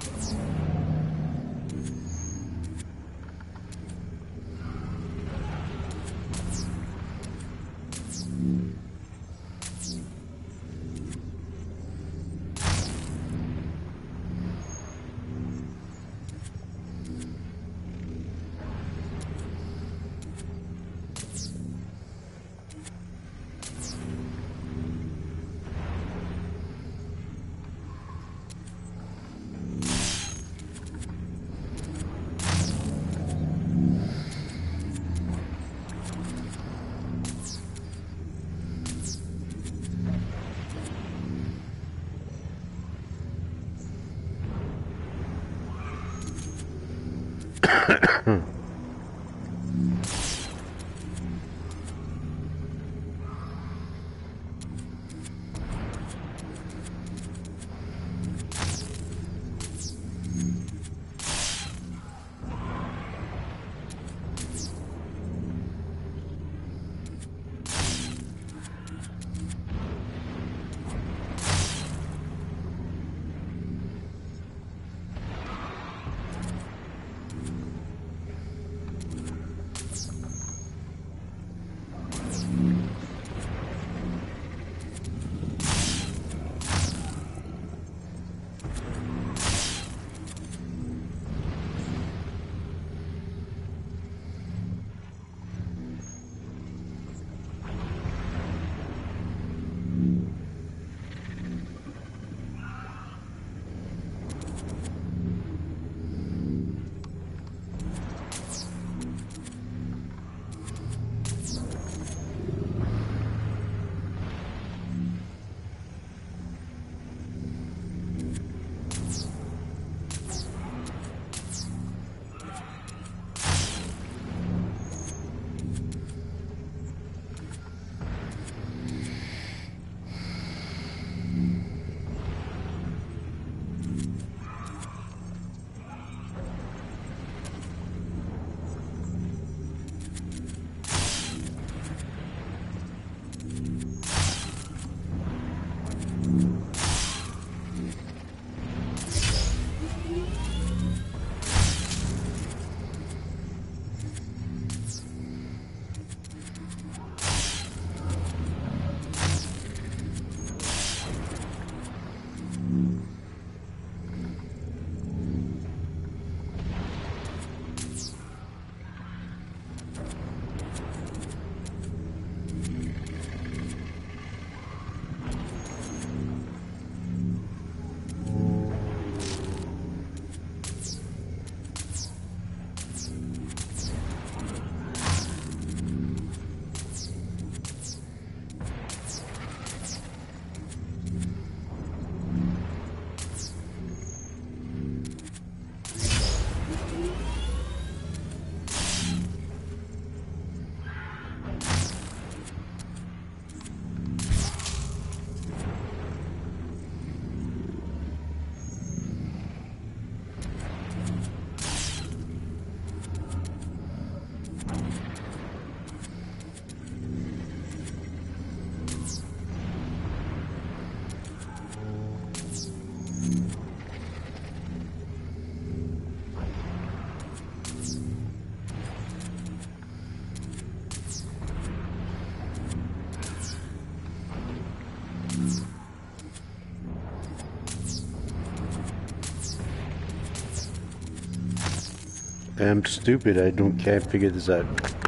I'm stupid. I don't can't figure this out.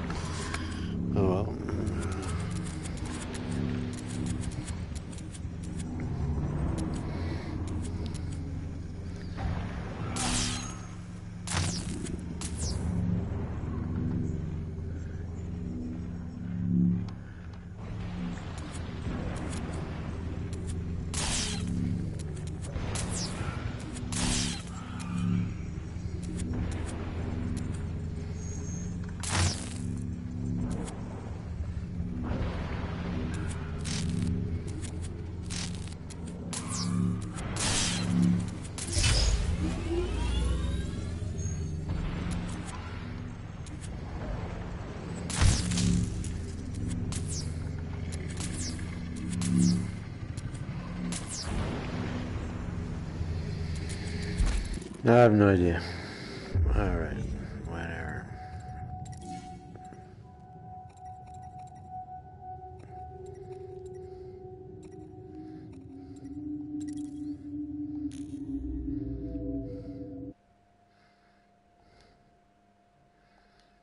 Oh well. I have no idea. All right.